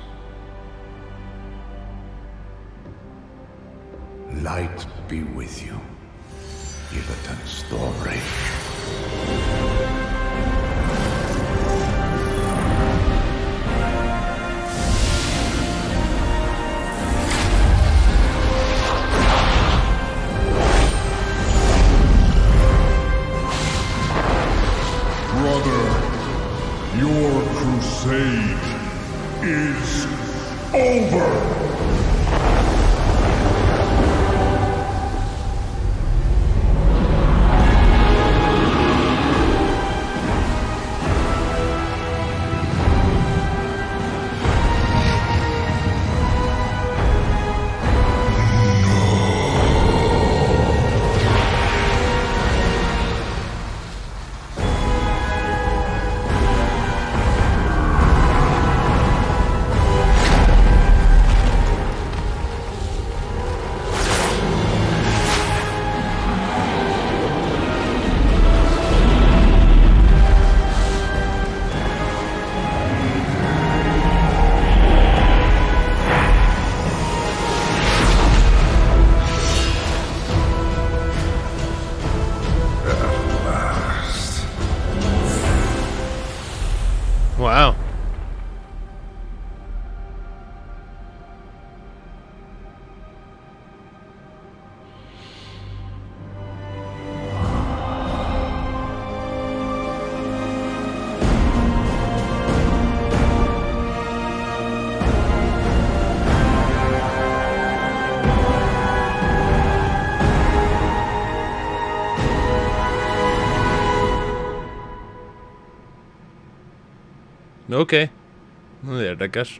Light be with you, Illidan Stormrage. Your crusade is over! Wow. Oké. Okay. Ez érdekes.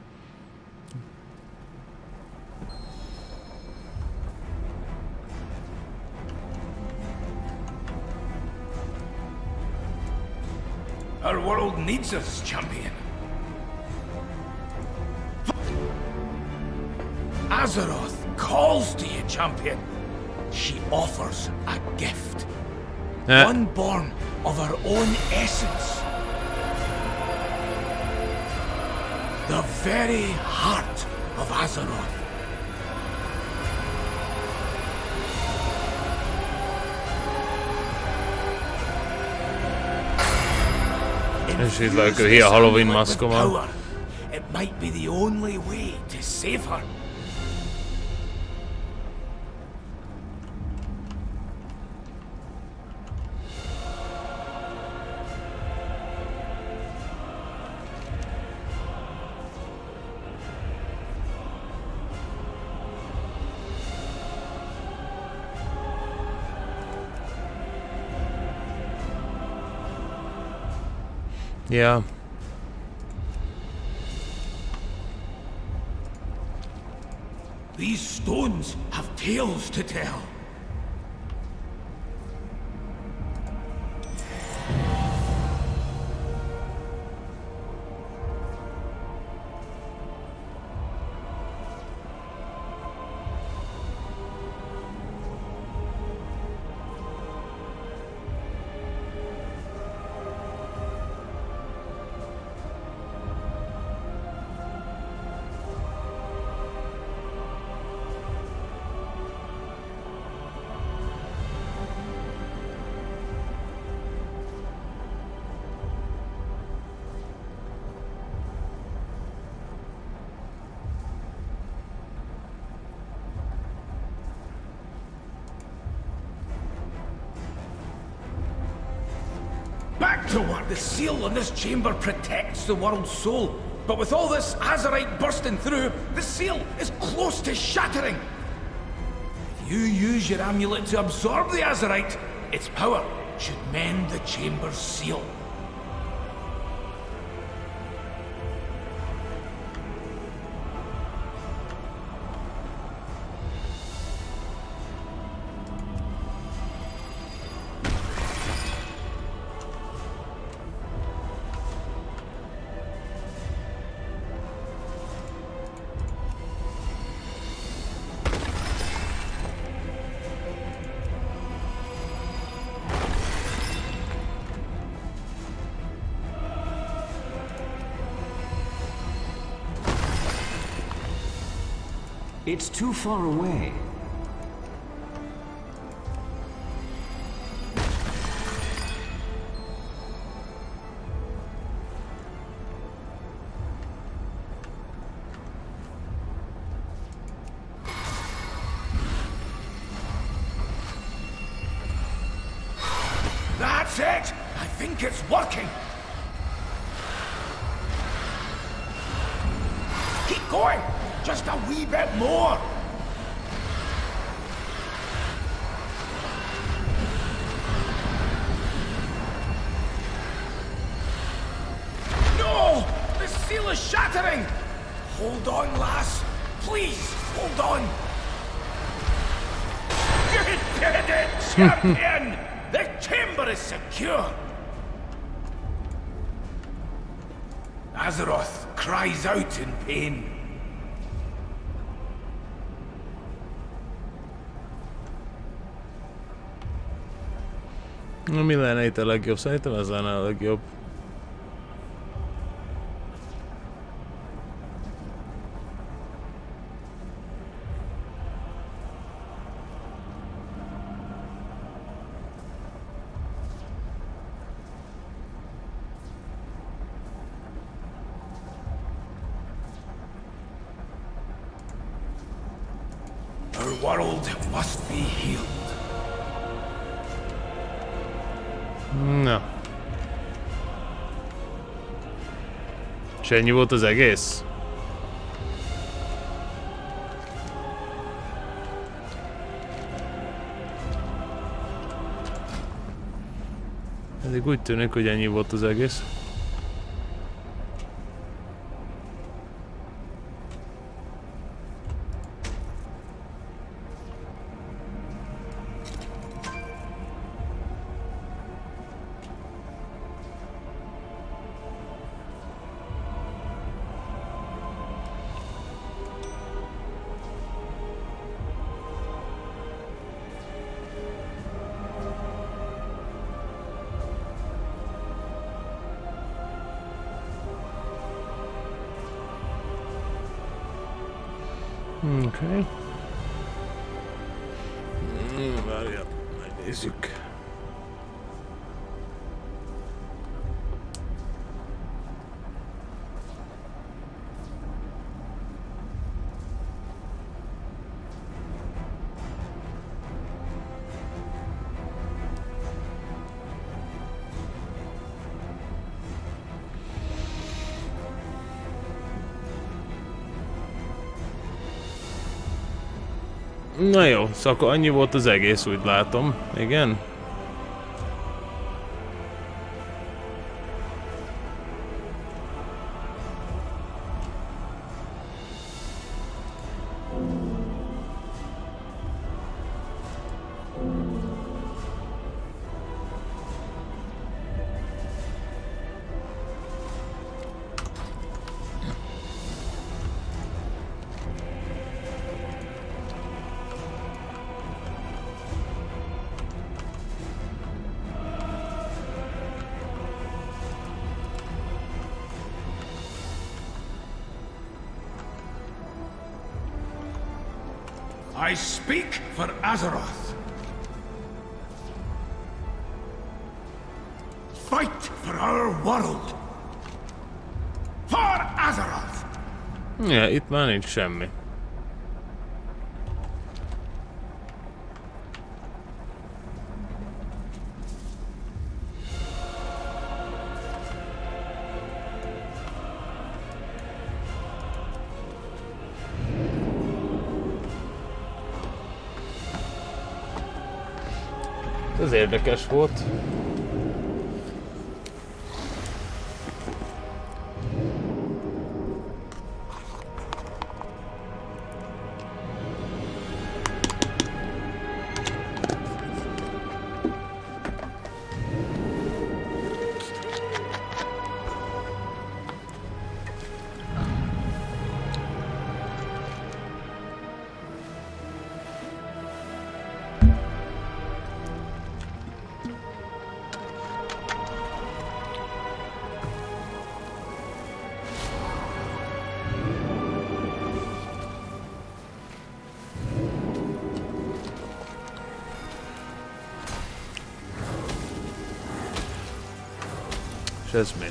Our world needs us, champion. Azeroth calls to you, champion. She offers a gift. Eh. One born of her own essence. The very heart of Azeroth. And she's like, here, Halloween mask, come on. It might be the only way to save her. Yeah. These stones have tales to tell. Back to work. The seal on this chamber protects the world's soul. But with all this Azerite bursting through, the seal is close to shattering. If you use your amulet to absorb the Azerite, its power should mend the chamber's seal. It's too far away. That's it! I think it's working! Keep going! Just a wee bit more! No! The seal is shattering! Hold on, lass! Please, hold on! You did it, champion! The chamber is secure! Azeroth cries out in pain. Mi lenne itt a legjobb? Szerintem ez lenne a legjobb. Our world must be healed. Na. És ennyi volt az egész? Eddig úgy tűnik, hogy ennyi volt az egész. Okay. Mm, várjál, megnézzük. Na jó, szóval akkor annyi volt az egész, úgy látom. Igen? I speak for Azeroth. Fight for our world. For Azeroth. Ja, itt már nincs semmi. Ez érdekes volt. Ez mi?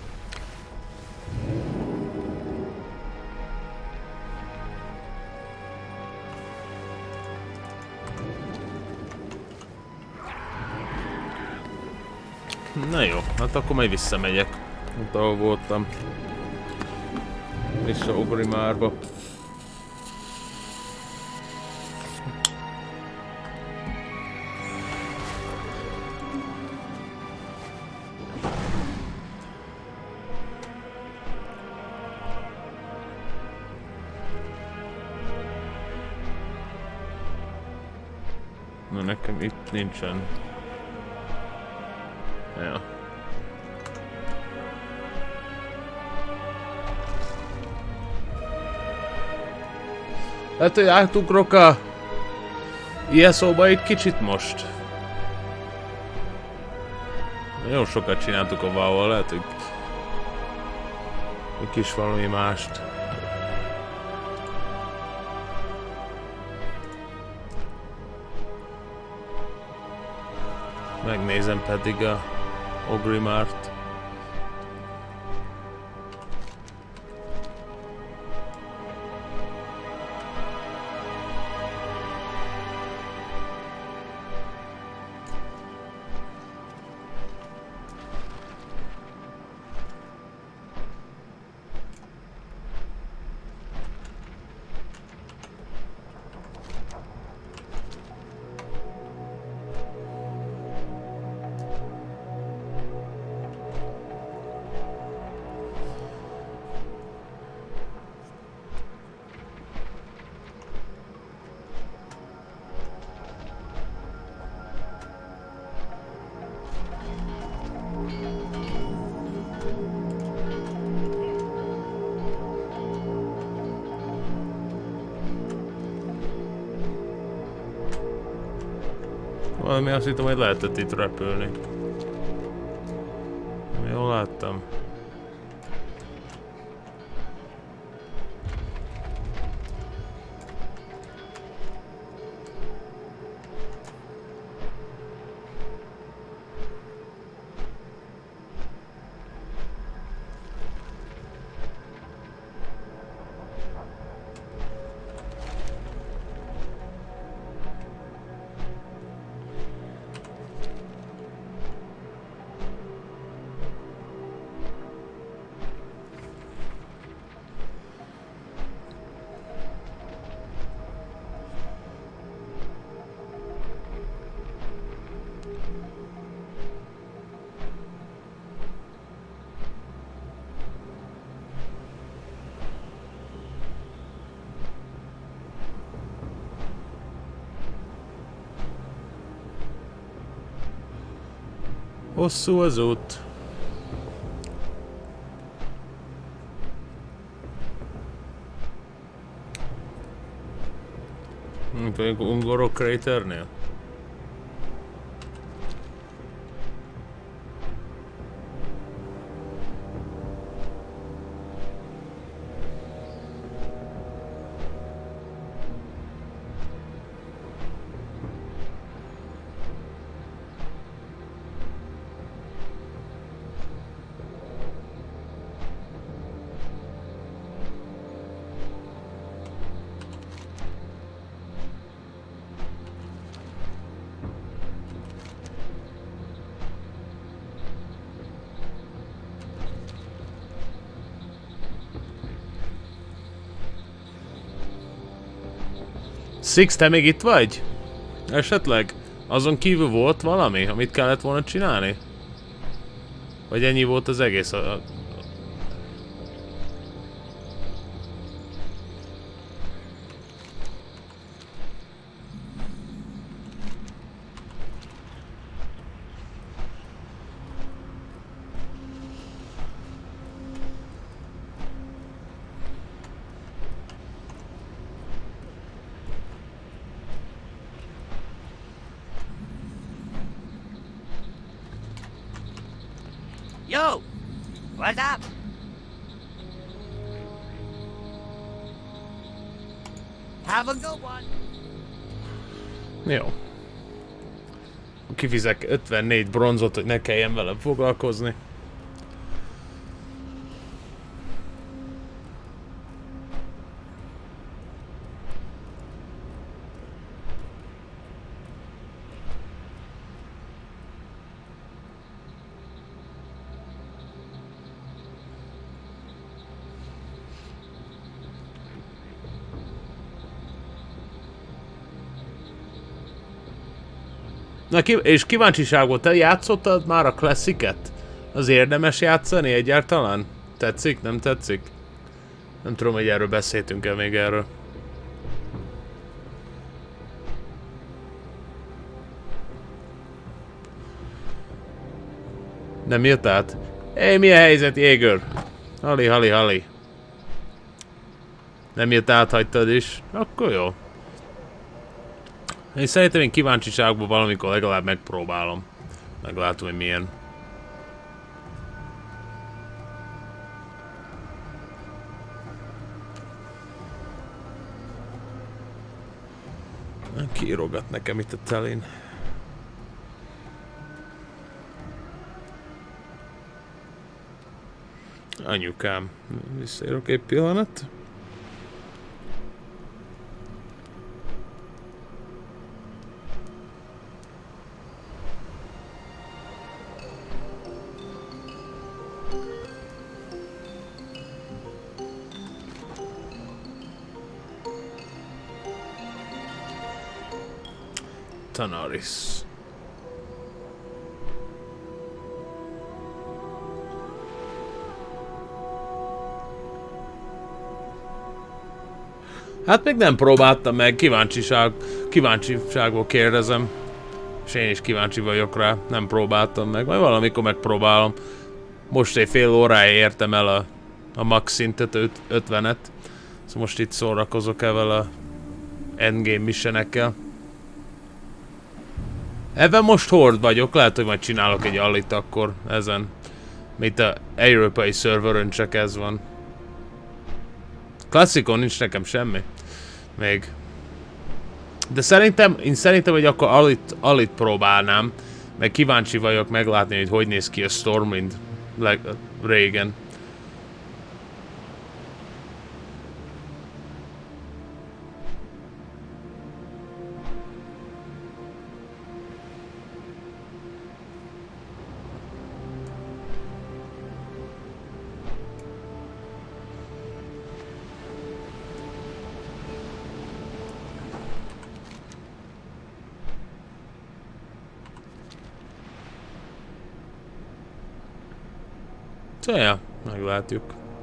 Na jó, hát akkor majd visszamegyek, ott ahol voltam. Vissza Orgrimmarba. Na nekem itt nincsen. Ja. Hát, hogy átugrok a ilyen szóba egy kicsit most. Jó sokat csináltuk a WoW-val, lehet, hogy egy kis valami mást. Megnézem pedig a Orgrimmart. Valami azt hittem, hogy lehetett itt repülni. Jól láttam. Hosszú az út. Mint a Ungoro Craternél. Six, te még itt vagy? Esetleg? Azon kívül volt valami, amit kellett volna csinálni? Vagy ennyi volt az egész? A... Yo! What's up? Have a good one. Jó. Kifizek ötvennégy bronzot, hogy ne kelljen velem foglalkozni. Na, ki és kíváncsiságot, te játszottad már a Classic-et? Az érdemes játszani egyáltalán? Tetszik? Nem tetszik? Nem tudom, hogy erről beszéltünk-e még erről. Nem jött át? Hé, mi a helyzet, Jéger? Hali, hali, hali. Nem jött át, hagytad is? Akkor jó. Én szerintem én kíváncsiságban valamikor legalább megpróbálom. Meglátom, hogy milyen. Kiírogat nekem itt a telén. Anyukám, visszaírok egy pillanat. Tanaris. Hát még nem próbáltam meg, kíváncsiság, kíváncsiságból kérdezem. És én is kíváncsi vagyok rá, nem próbáltam meg, majd valamikor megpróbálom. Most egy fél órája értem el a, a max szintet, ötvenet. Szóval most itt szórakozok ezzel a endgame missionekkel. Ebben most hord vagyok, lehet, hogy majd csinálok egy alit akkor ezen. Mint a európai szerverön csak ez van. Classicon nincs nekem semmi. Még. De szerintem, én szerintem, hogy akkor alit, alit próbálnám. Meg kíváncsi vagyok meglátni, hogy hogy néz ki a Stormwind régen. Szóval, ja, meglátjuk.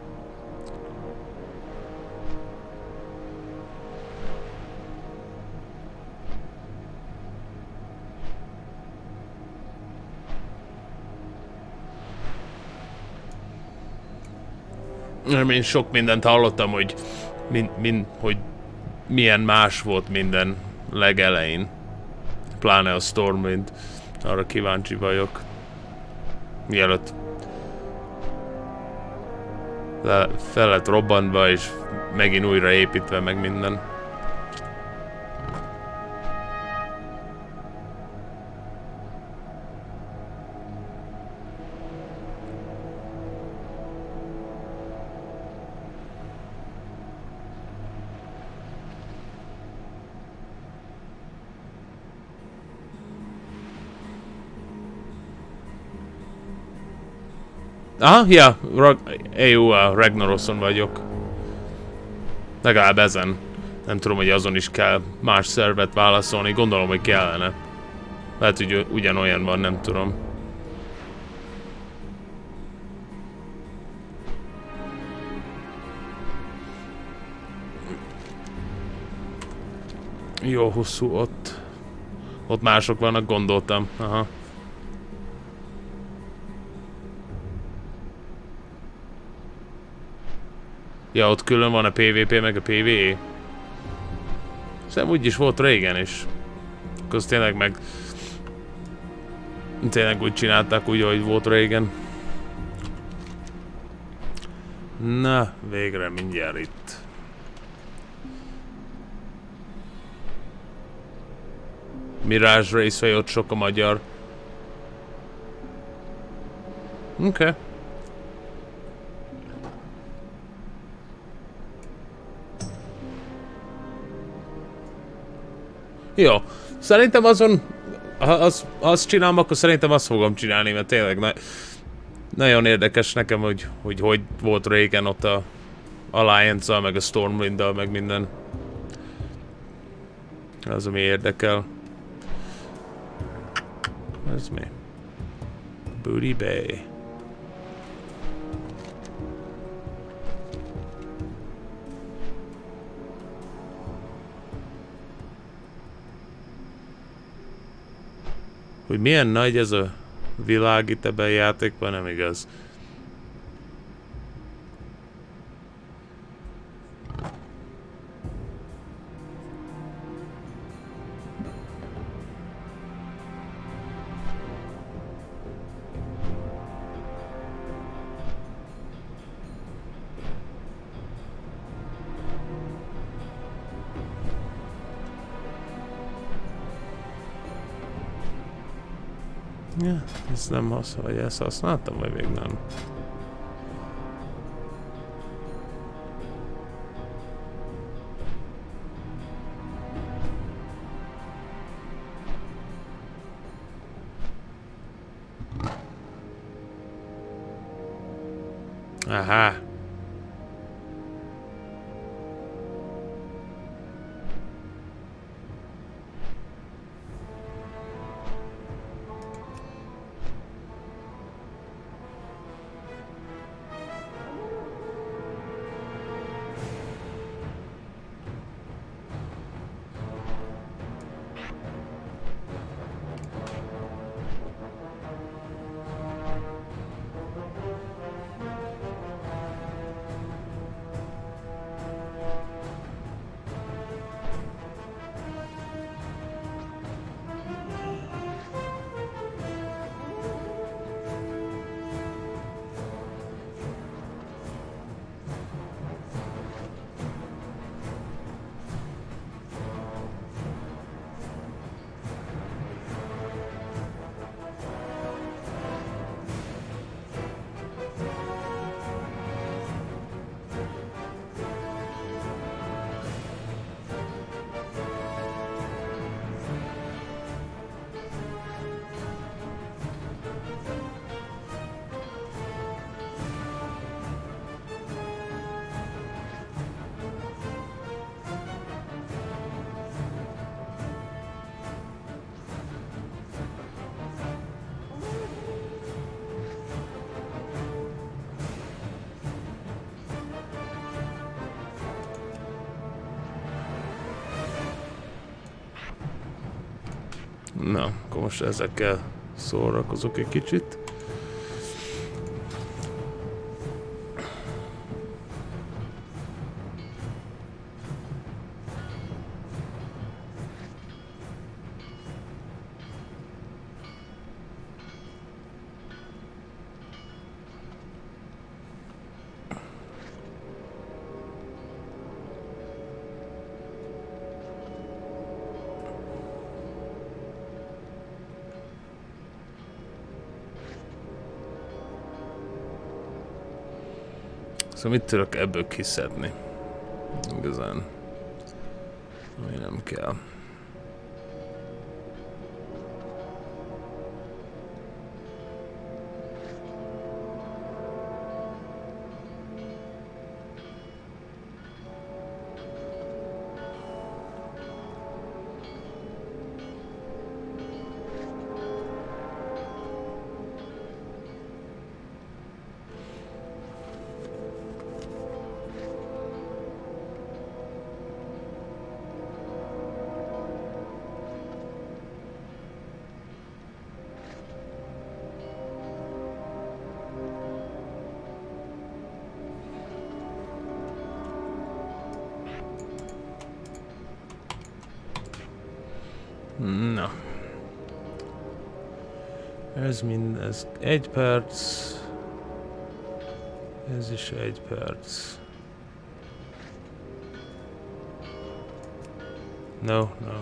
Nem, én sok mindent hallottam, hogy, min, min, hogy milyen más volt minden legelején. Pláne a Stormwind. Arra kíváncsi vagyok. Mielőtt Le, fel lett robbantva és megint újra építve meg minden. Aha, ja, é u a Ragnarokon vagyok. Legalább ezen. Nem tudom, hogy azon is kell más szervet válaszolni, gondolom, hogy kellene. Lehet, hogy ugyanolyan van, nem tudom. Jó hosszú ott. Ott mások vannak, gondoltam. Aha. Ja, ott külön van a pé vé pé meg a pé vé é. Szerintem úgy is volt régen is. Akkor tényleg meg... Tényleg úgy csinálták, úgy, ahogy volt régen. Na, végre mindjárt itt. Mirage Raceway, ott sok a magyar. Oké. Okay. Jó. Szerintem azon, ha az, azt csinálom, akkor szerintem azt fogom csinálni, mert tényleg na, nagyon érdekes nekem, hogy, hogy hogy volt régen ott a Alliance-al, meg a Stormwind-dal, meg minden. Az, ami érdekel. Ez mi? Booty Bay. Hogy milyen nagy ez a világ itt ebben a játékban, nem igaz. Ja, ezt nem használom, vagy ezt használtam, vagy még nem. Aha. Na, akkor most ezekkel szórakozok egy kicsit. Szóval mit tudok ebből kiszedni? Igazán. Ami nem kell. Na. Ez mindez egy perc. Ez is egy perc. No, no, no.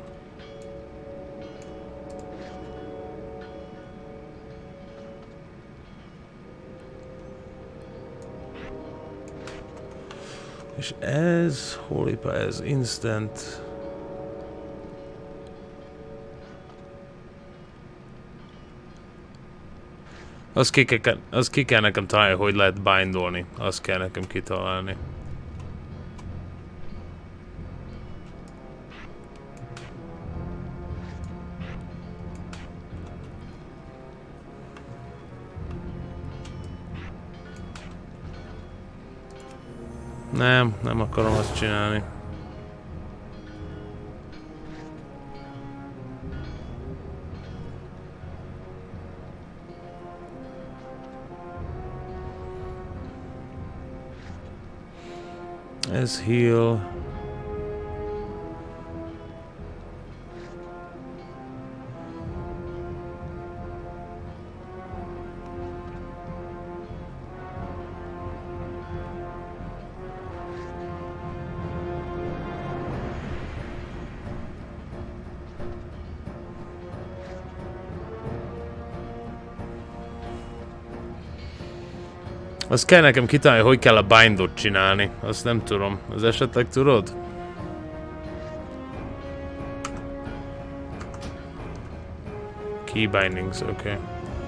És ez, holipa, ez instant. Az ki, kell, az ki kell nekem találni, hogy lehet bindolni. Azt kell nekem kitalálni. Nem, nem akarom azt csinálni. Ez heal. Azt kell nekem kitalálni, hogy kell a bindot csinálni. Azt nem tudom. Az esetleg tudod? Key bindings, oké. Okay.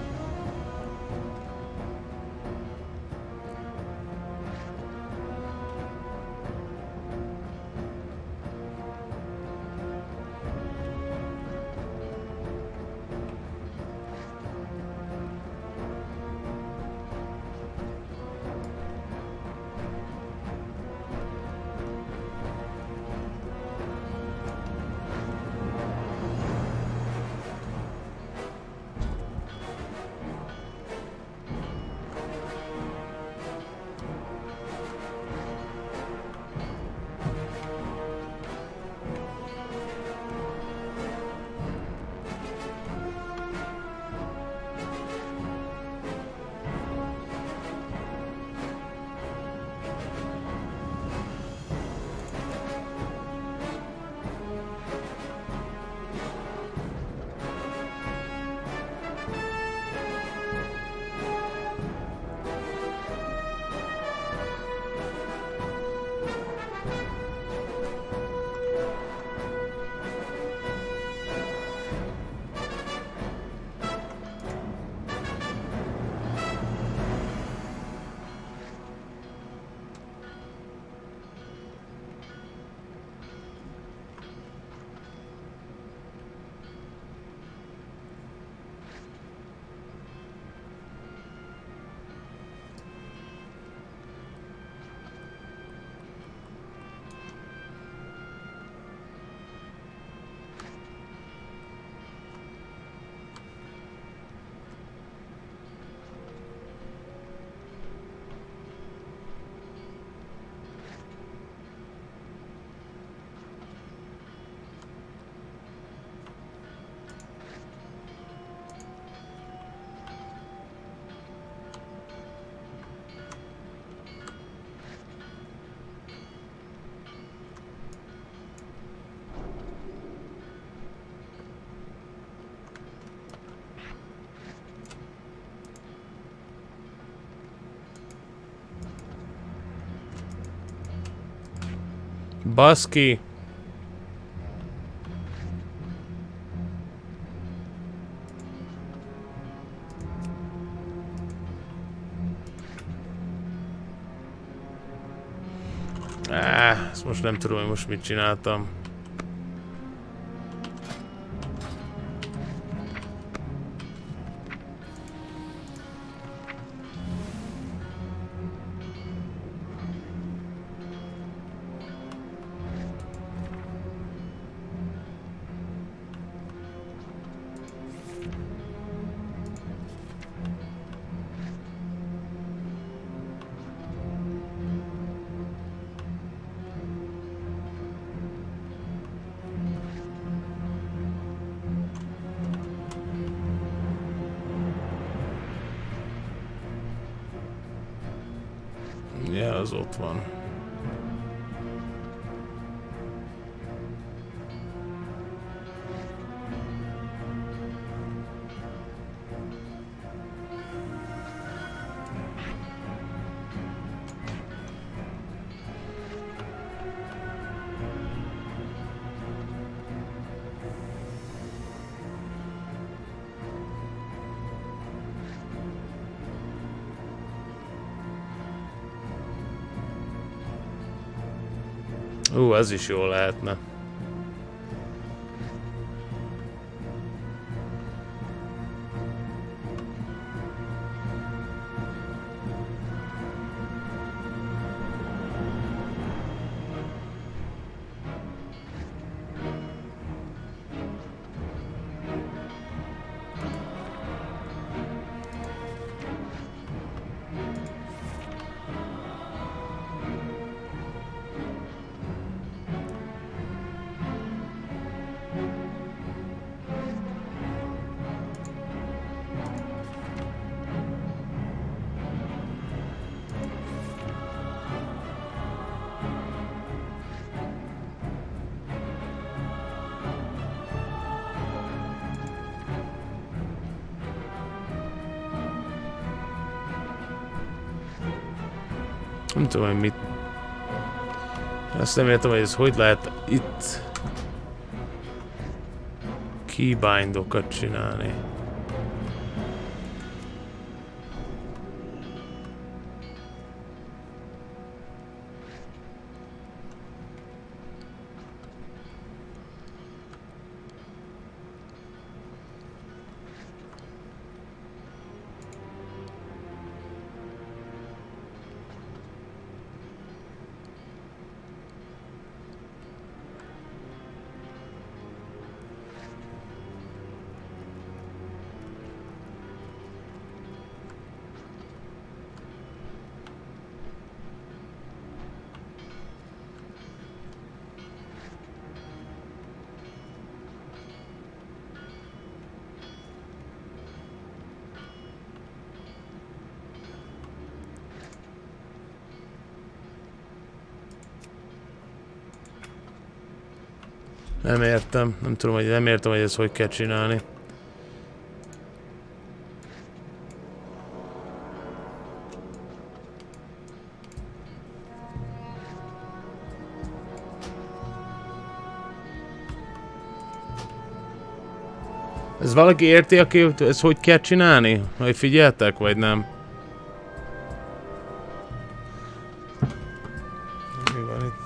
Baszki! Áh, ezt most nem tudom, hogy most mit csináltam. az ott van. Ú, ez is jó lehetne. Nem tudom, hogy mit... Azt nem értem, hogy ez hogy lehet itt keybindokat csinálni. Nem értem, nem tudom, hogy nem értem, hogy ezt hogy kell csinálni. Ez valaki érti, aki ezt hogy kell csinálni? Hogy figyeltek, vagy nem? Mi van itt?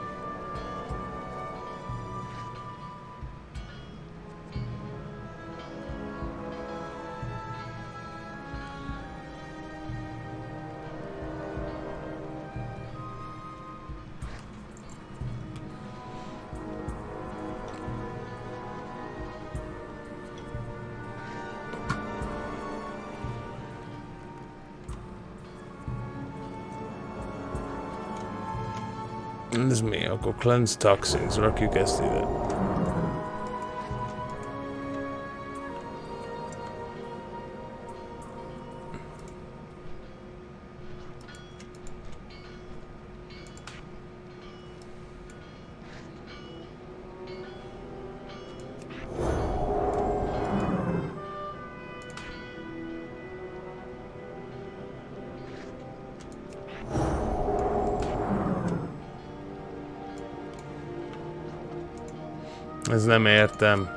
Ez mi? Akkor cleanse toxins, rakjuk ezt ide. Ez nem értem.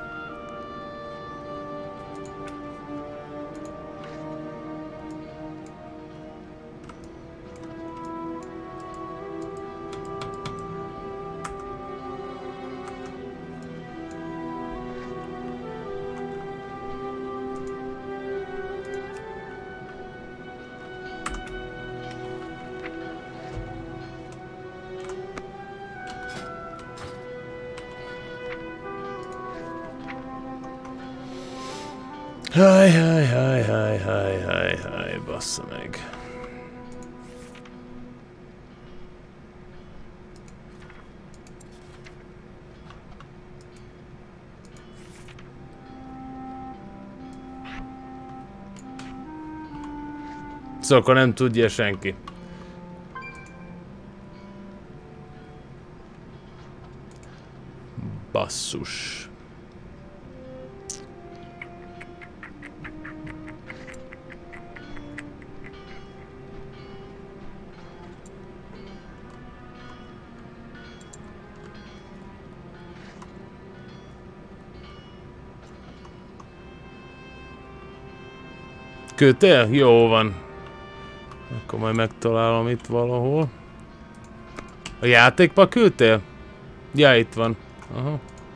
Haj, haj, haj, haj, haj, haj, haj, bassza meg. Szóval akkor nem tudja senki. Basszus. Kötél? Jó van. Akkor majd megtalálom itt valahol. A játékba küldtél? Ja, itt van. Aha.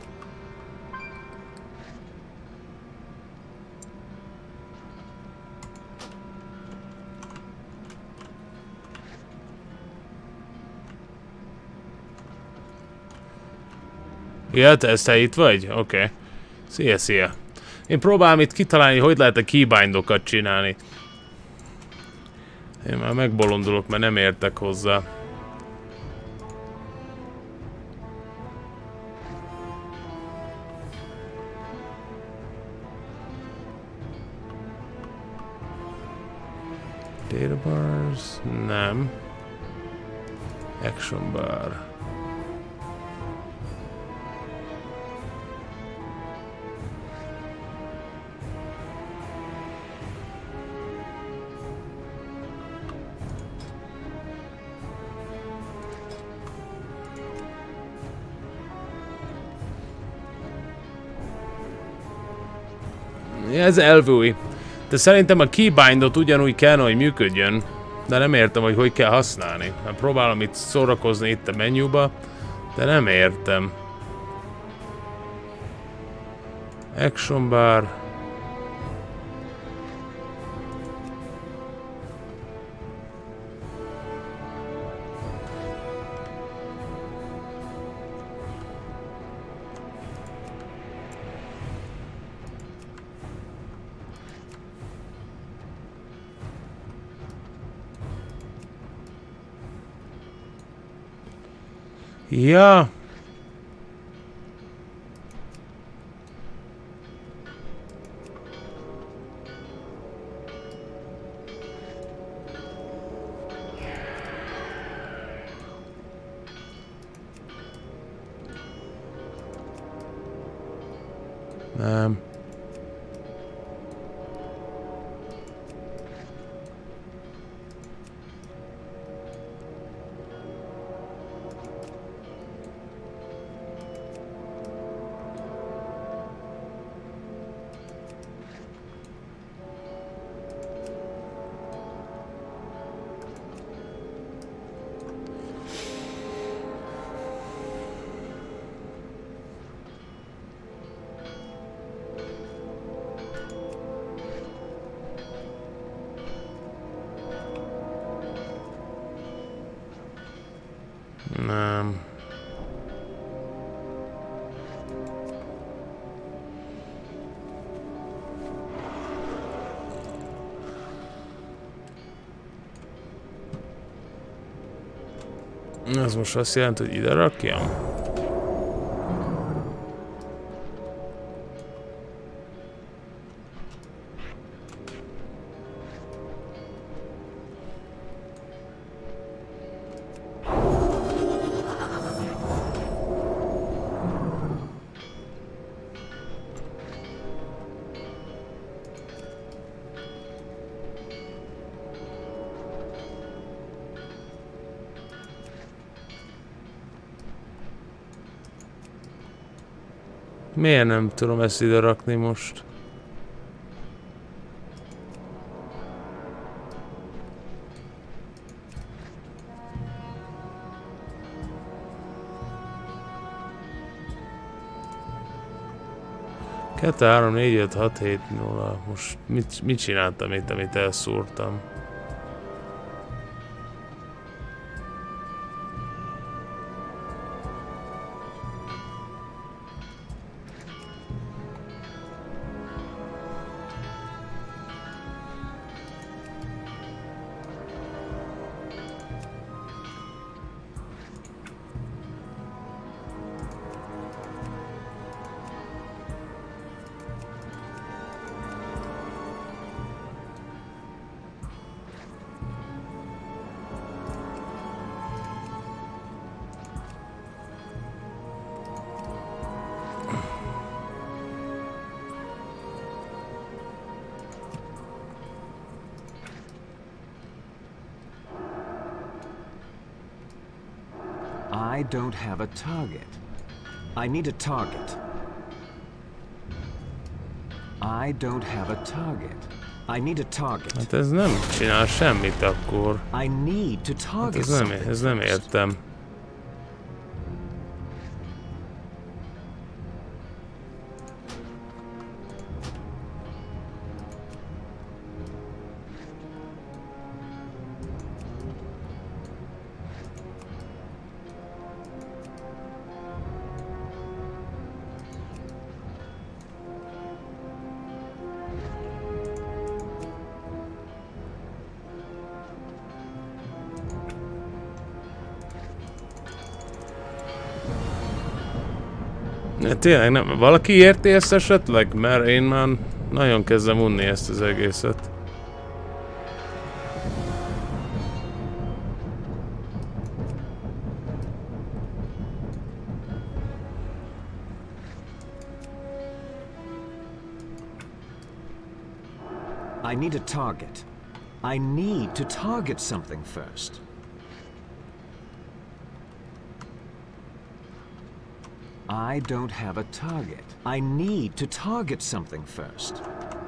Ja, te ezt itt vagy? Oké. Okay. Szia, szia. Én próbálom itt kitalálni, hogy lehet a keybindokat csinálni. Én már megbolondulok, mert nem értek hozzá. Data bars? Nem. Action bar. Ez elvúj. De szerintem a keybindot ugyanúgy kell, hogy működjön. De nem értem, hogy hogy kell használni. Hát próbálom itt szórakozni itt a menyuba, de nem értem. Action bar. Ja. Nem. Nem. Ez most azt jelenti, hogy ide rakjam? Miért nem tudom ezt ide rakni most? kettő, három, négy, öt, hat, hét, nulla. Most mit, mit csináltam itt, amit elszúrtam? I don't have a target. I need a target. I don't have a target. I need a target. Hát ez nem csinál semmit akkor. I need to target. Hát ez nem, ez nem értem. Tényleg nem. Valaki érti ezt esetleg? Mert én már nagyon kezdem unni ezt az egészet. I need a target. I need to target something first. I don't have a target. I need to target something first.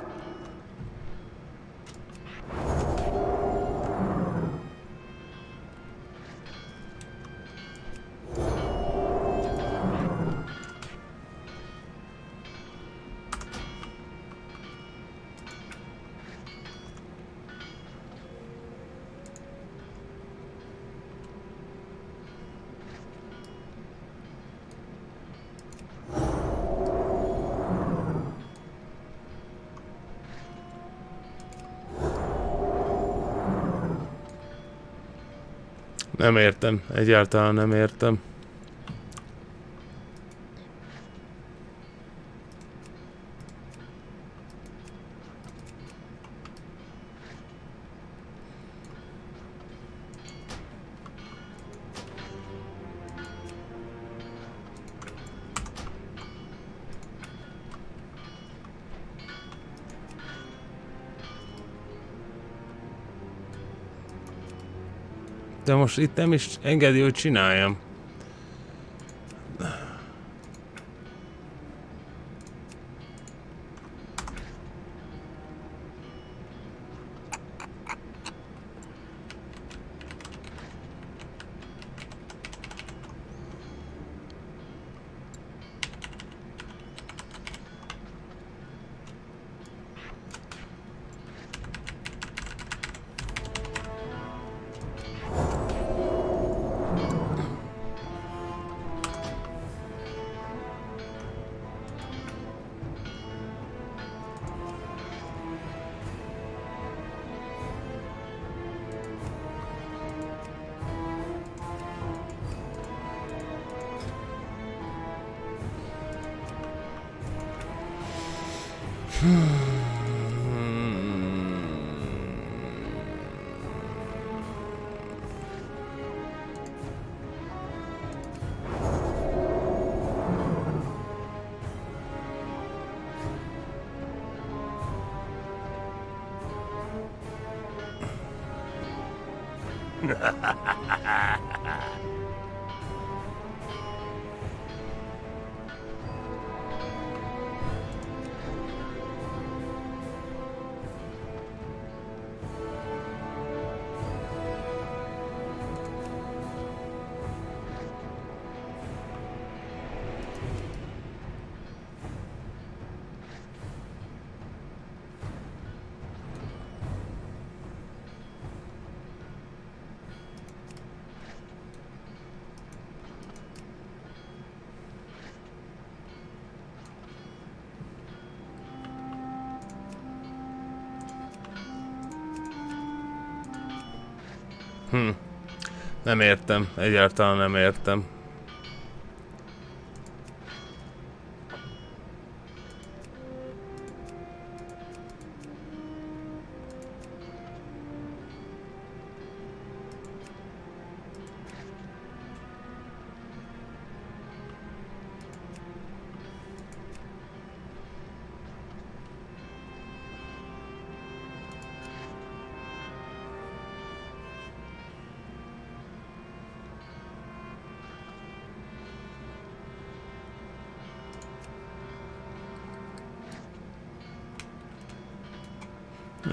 Nem értem, egyáltalán nem értem. De most itt nem is engedi, hogy csináljam. Hm. Nem értem, egyáltalán nem értem.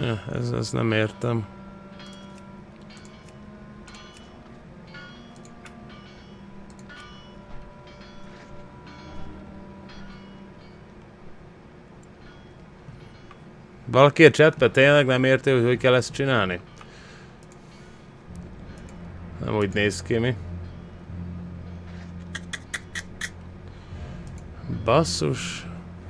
Ja, ez, ez nem értem. Valaki a chatbe tényleg nem érti, hogy hogy kell ezt csinálni? Nem úgy néz ki, mi? Basszus.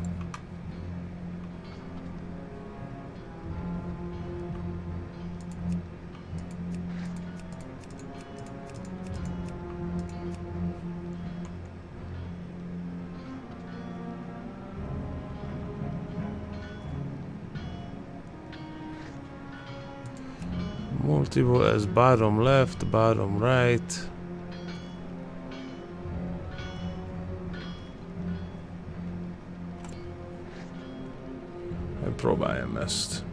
Multiple as bottom left, bottom right. Próbáljam ezt.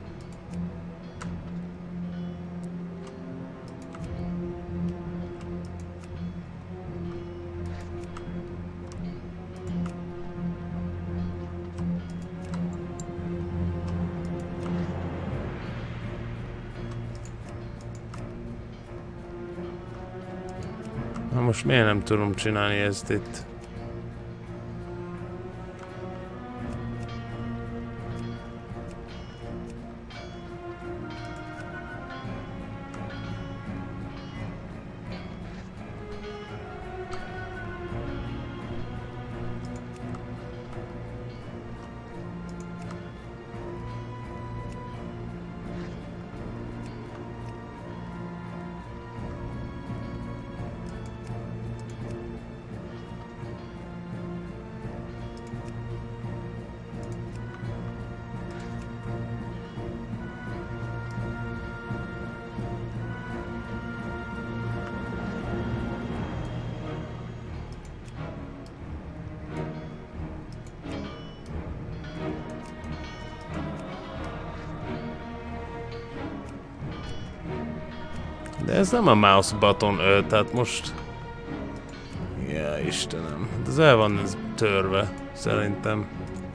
Na most miért nem tudom csinálni ezt itt? De ez nem a mouse button ő, tehát most... Ja, Istenem. Ez el van ez törve, szerintem.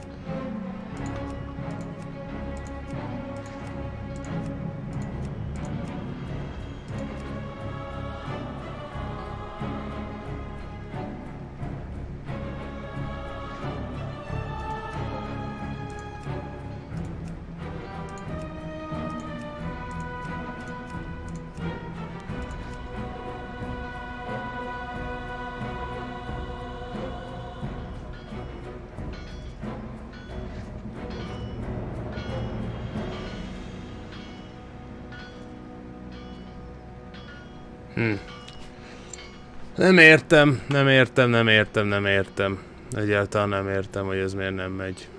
Hm. Nem értem, nem értem, nem értem, nem értem. Egyáltalán nem értem, hogy ez miért nem megy.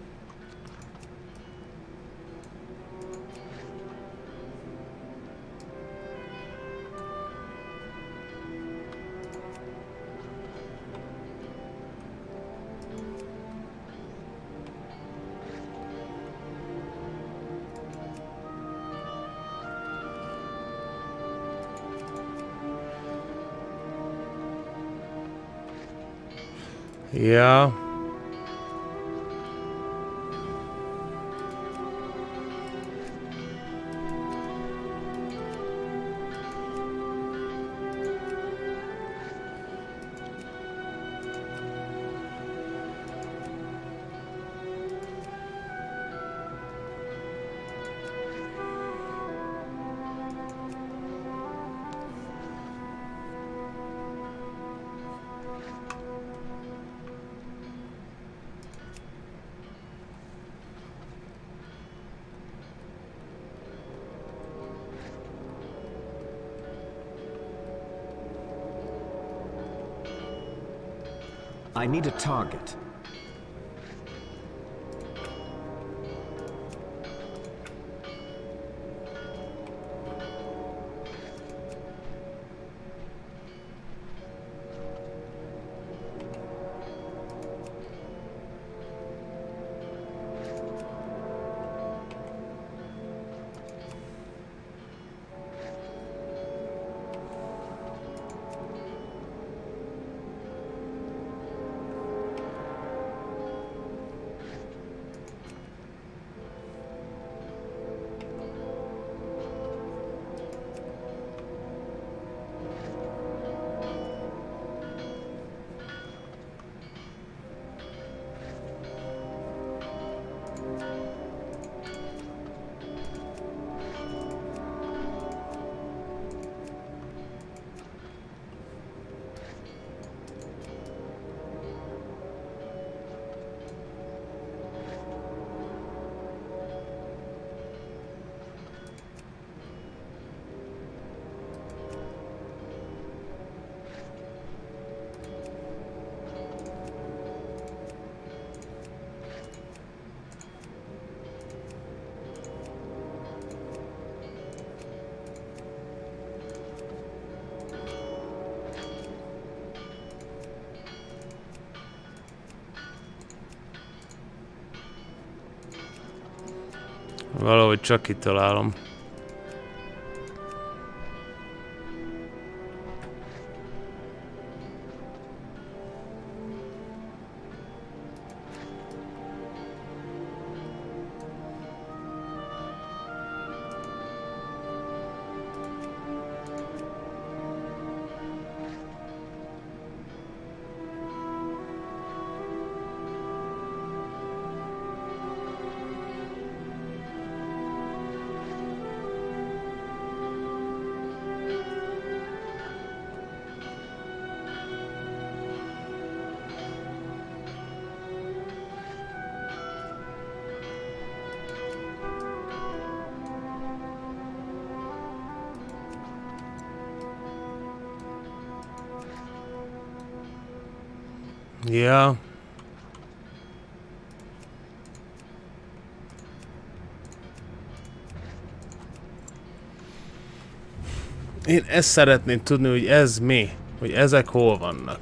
Ja. I need a target. Valahogy csak kitalálom. Ja. Én ezt szeretném tudni, hogy ez mi? Hogy ezek hol vannak?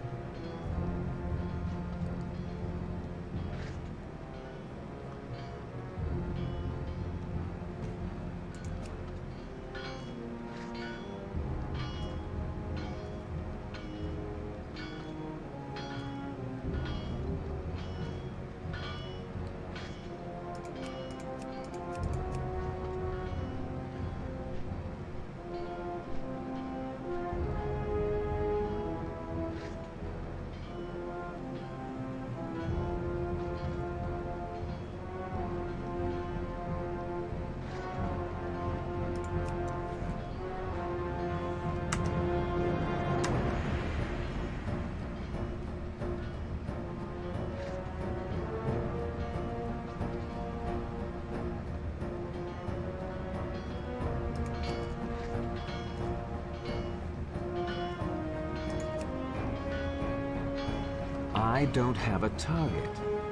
I don't have a target.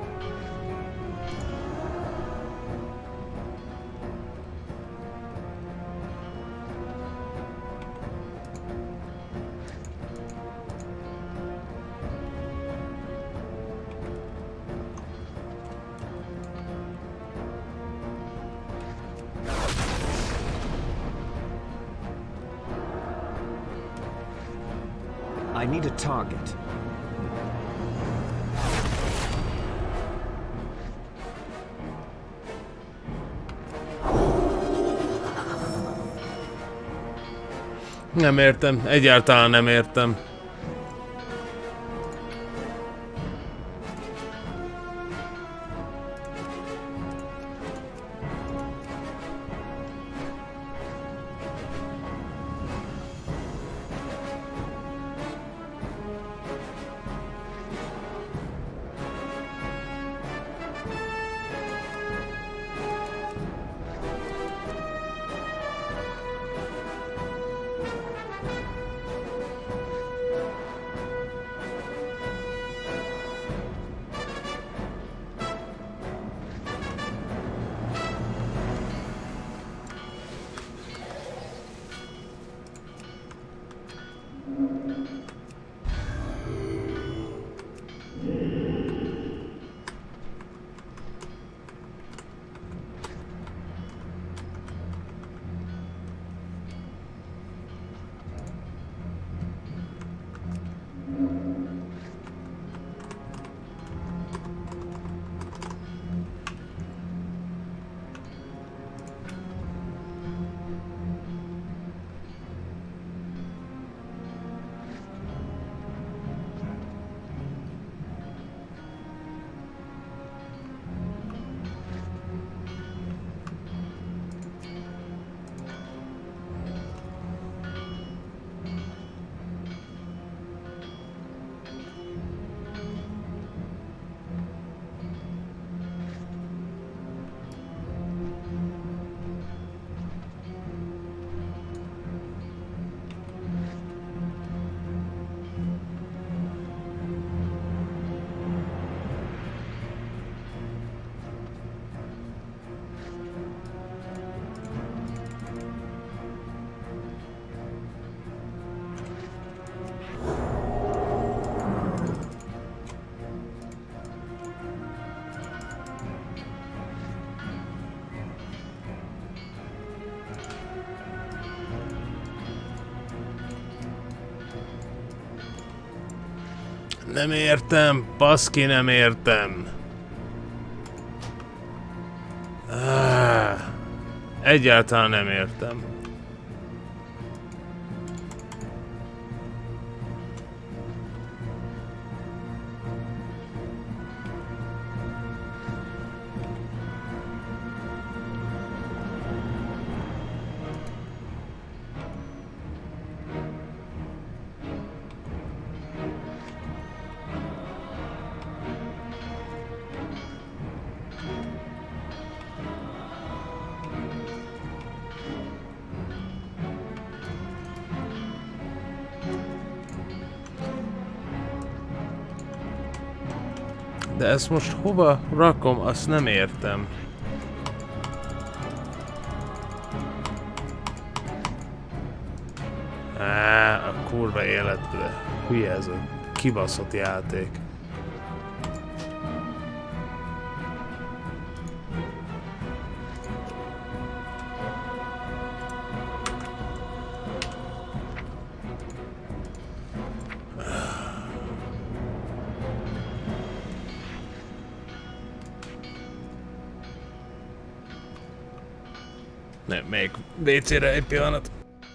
I need a target. Nem értem, egyáltalán nem értem. Nem értem, baszki, nem értem. Ah, egyáltalán nem értem. De ezt most hova rakom, azt nem értem. Á, a kurva életbe. Hülye ez a kibaszott játék. Nem, még vé cére egy pillanat.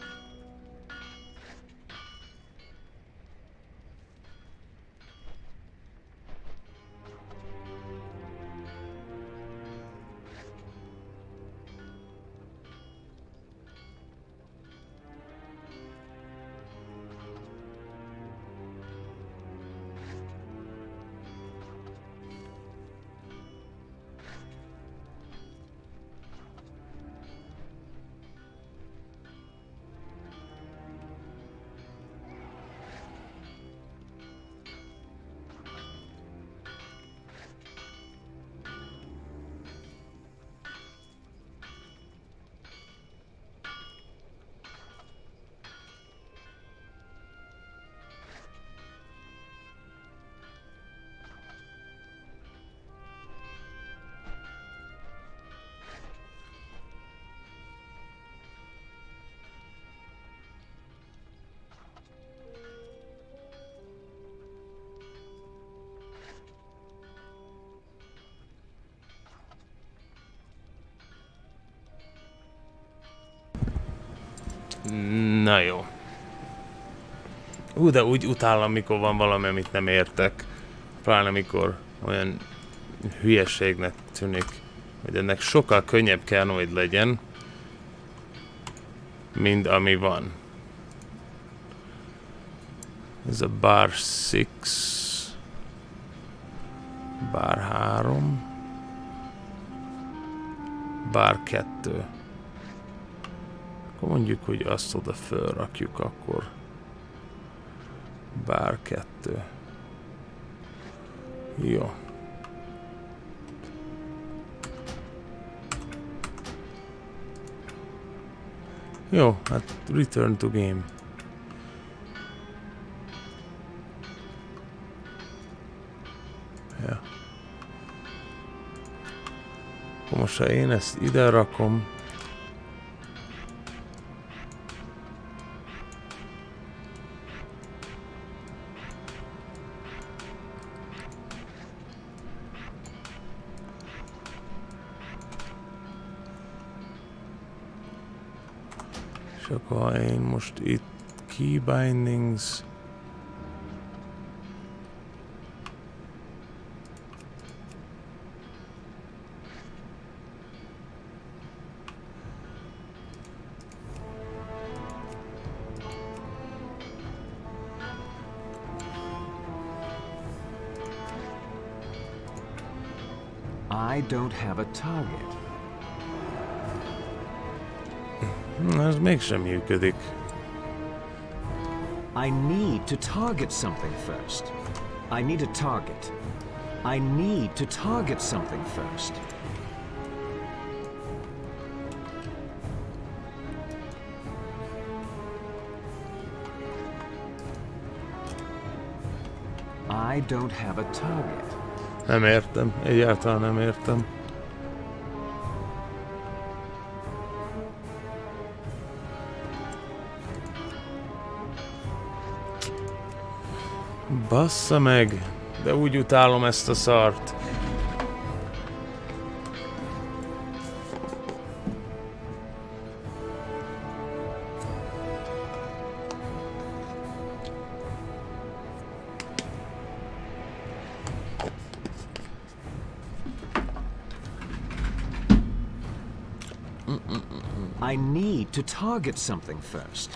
Na jó. Ú, de úgy utálom, mikor van valami, amit nem értek. Pláne mikor olyan hülyeségnek tűnik, hogy ennek sokkal könnyebb kell, hogy legyen, mint ami van. Ez a bar six, bar három, bar kettő. Akkor mondjuk, hogy azt oda fölrakjuk, akkor bar kettő. Jó. Jó, hát return to game. Ja. Akkor most ha én ezt ide rakom, és akkor én most itt key bindings, I don't have a target. Na, ez mégsem működik. I need to target something first. I need a target. I need to target something first. I don't have a target. Nem értem, egyáltalán nem értem. Bassza meg! De úgy utálom ezt a szart. I need to target something first.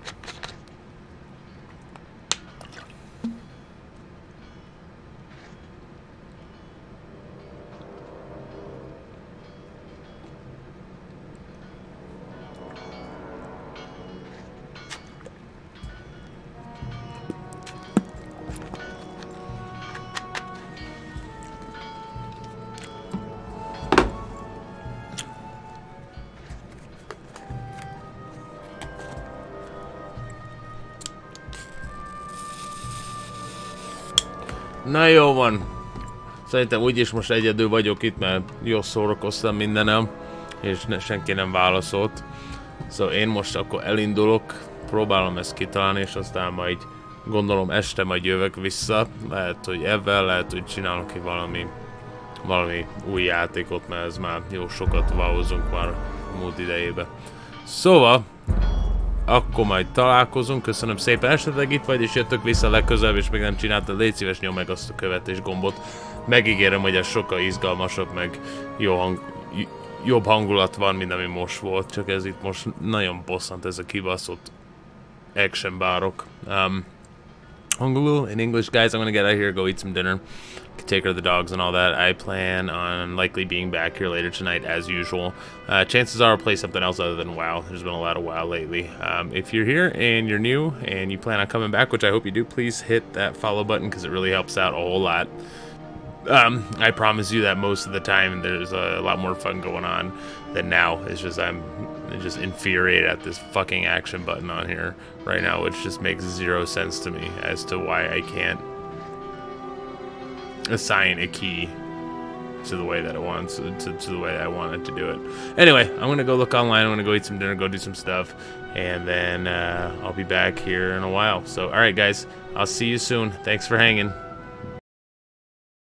Na jó van. Szerintem úgyis most egyedül vagyok itt, mert jól szórakoztam mindenem, és ne, senki nem válaszolt. Szóval én most akkor elindulok, próbálom ezt kitalálni, és aztán majd gondolom este majd jövök vissza. Lehet, hogy ebben, lehet, hogy csinálok ki valami, valami új játékot, mert ez már jó sokat váhozunk már múlt idejébe. Szóval, akkor majd találkozunk, köszönöm szépen, esetleg itt vagy és jöttök vissza legközelebb, és még nem csináltad, légy szíves, nyom meg azt a követés gombot. Megígérem, hogy ez sokkal izgalmasabb, meg jó hang, jobb hangulat van, mint ami most volt, csak ez itt most nagyon bosszant, ez a kibaszott action bárok. Um, Hangulul, in English, guys, I'm gonna get out of here, go eat some dinner, take care of the dogs and all that. I plan on likely being back here later tonight as usual. Uh, chances are I'll play something else other than WoW. There's been a lot of WoW lately. Um, if you're here and you're new and you plan on coming back, which I hope you do, please hit that follow button because it really helps out a whole lot. Um, I promise you that most of the time there's a lot more fun going on than now. It's just I'm just infuriated at this fucking action button on here right now, which just makes zero sense to me as to why I can't assign a key to the way that it wants to, to the way that I wanted to do it. Anyway, I'm gonna go look online. I'm gonna go eat some dinner, go do some stuff, and then uh, I'll be back here in a while. So, all right, guys, I'll see you soon. Thanks for hanging.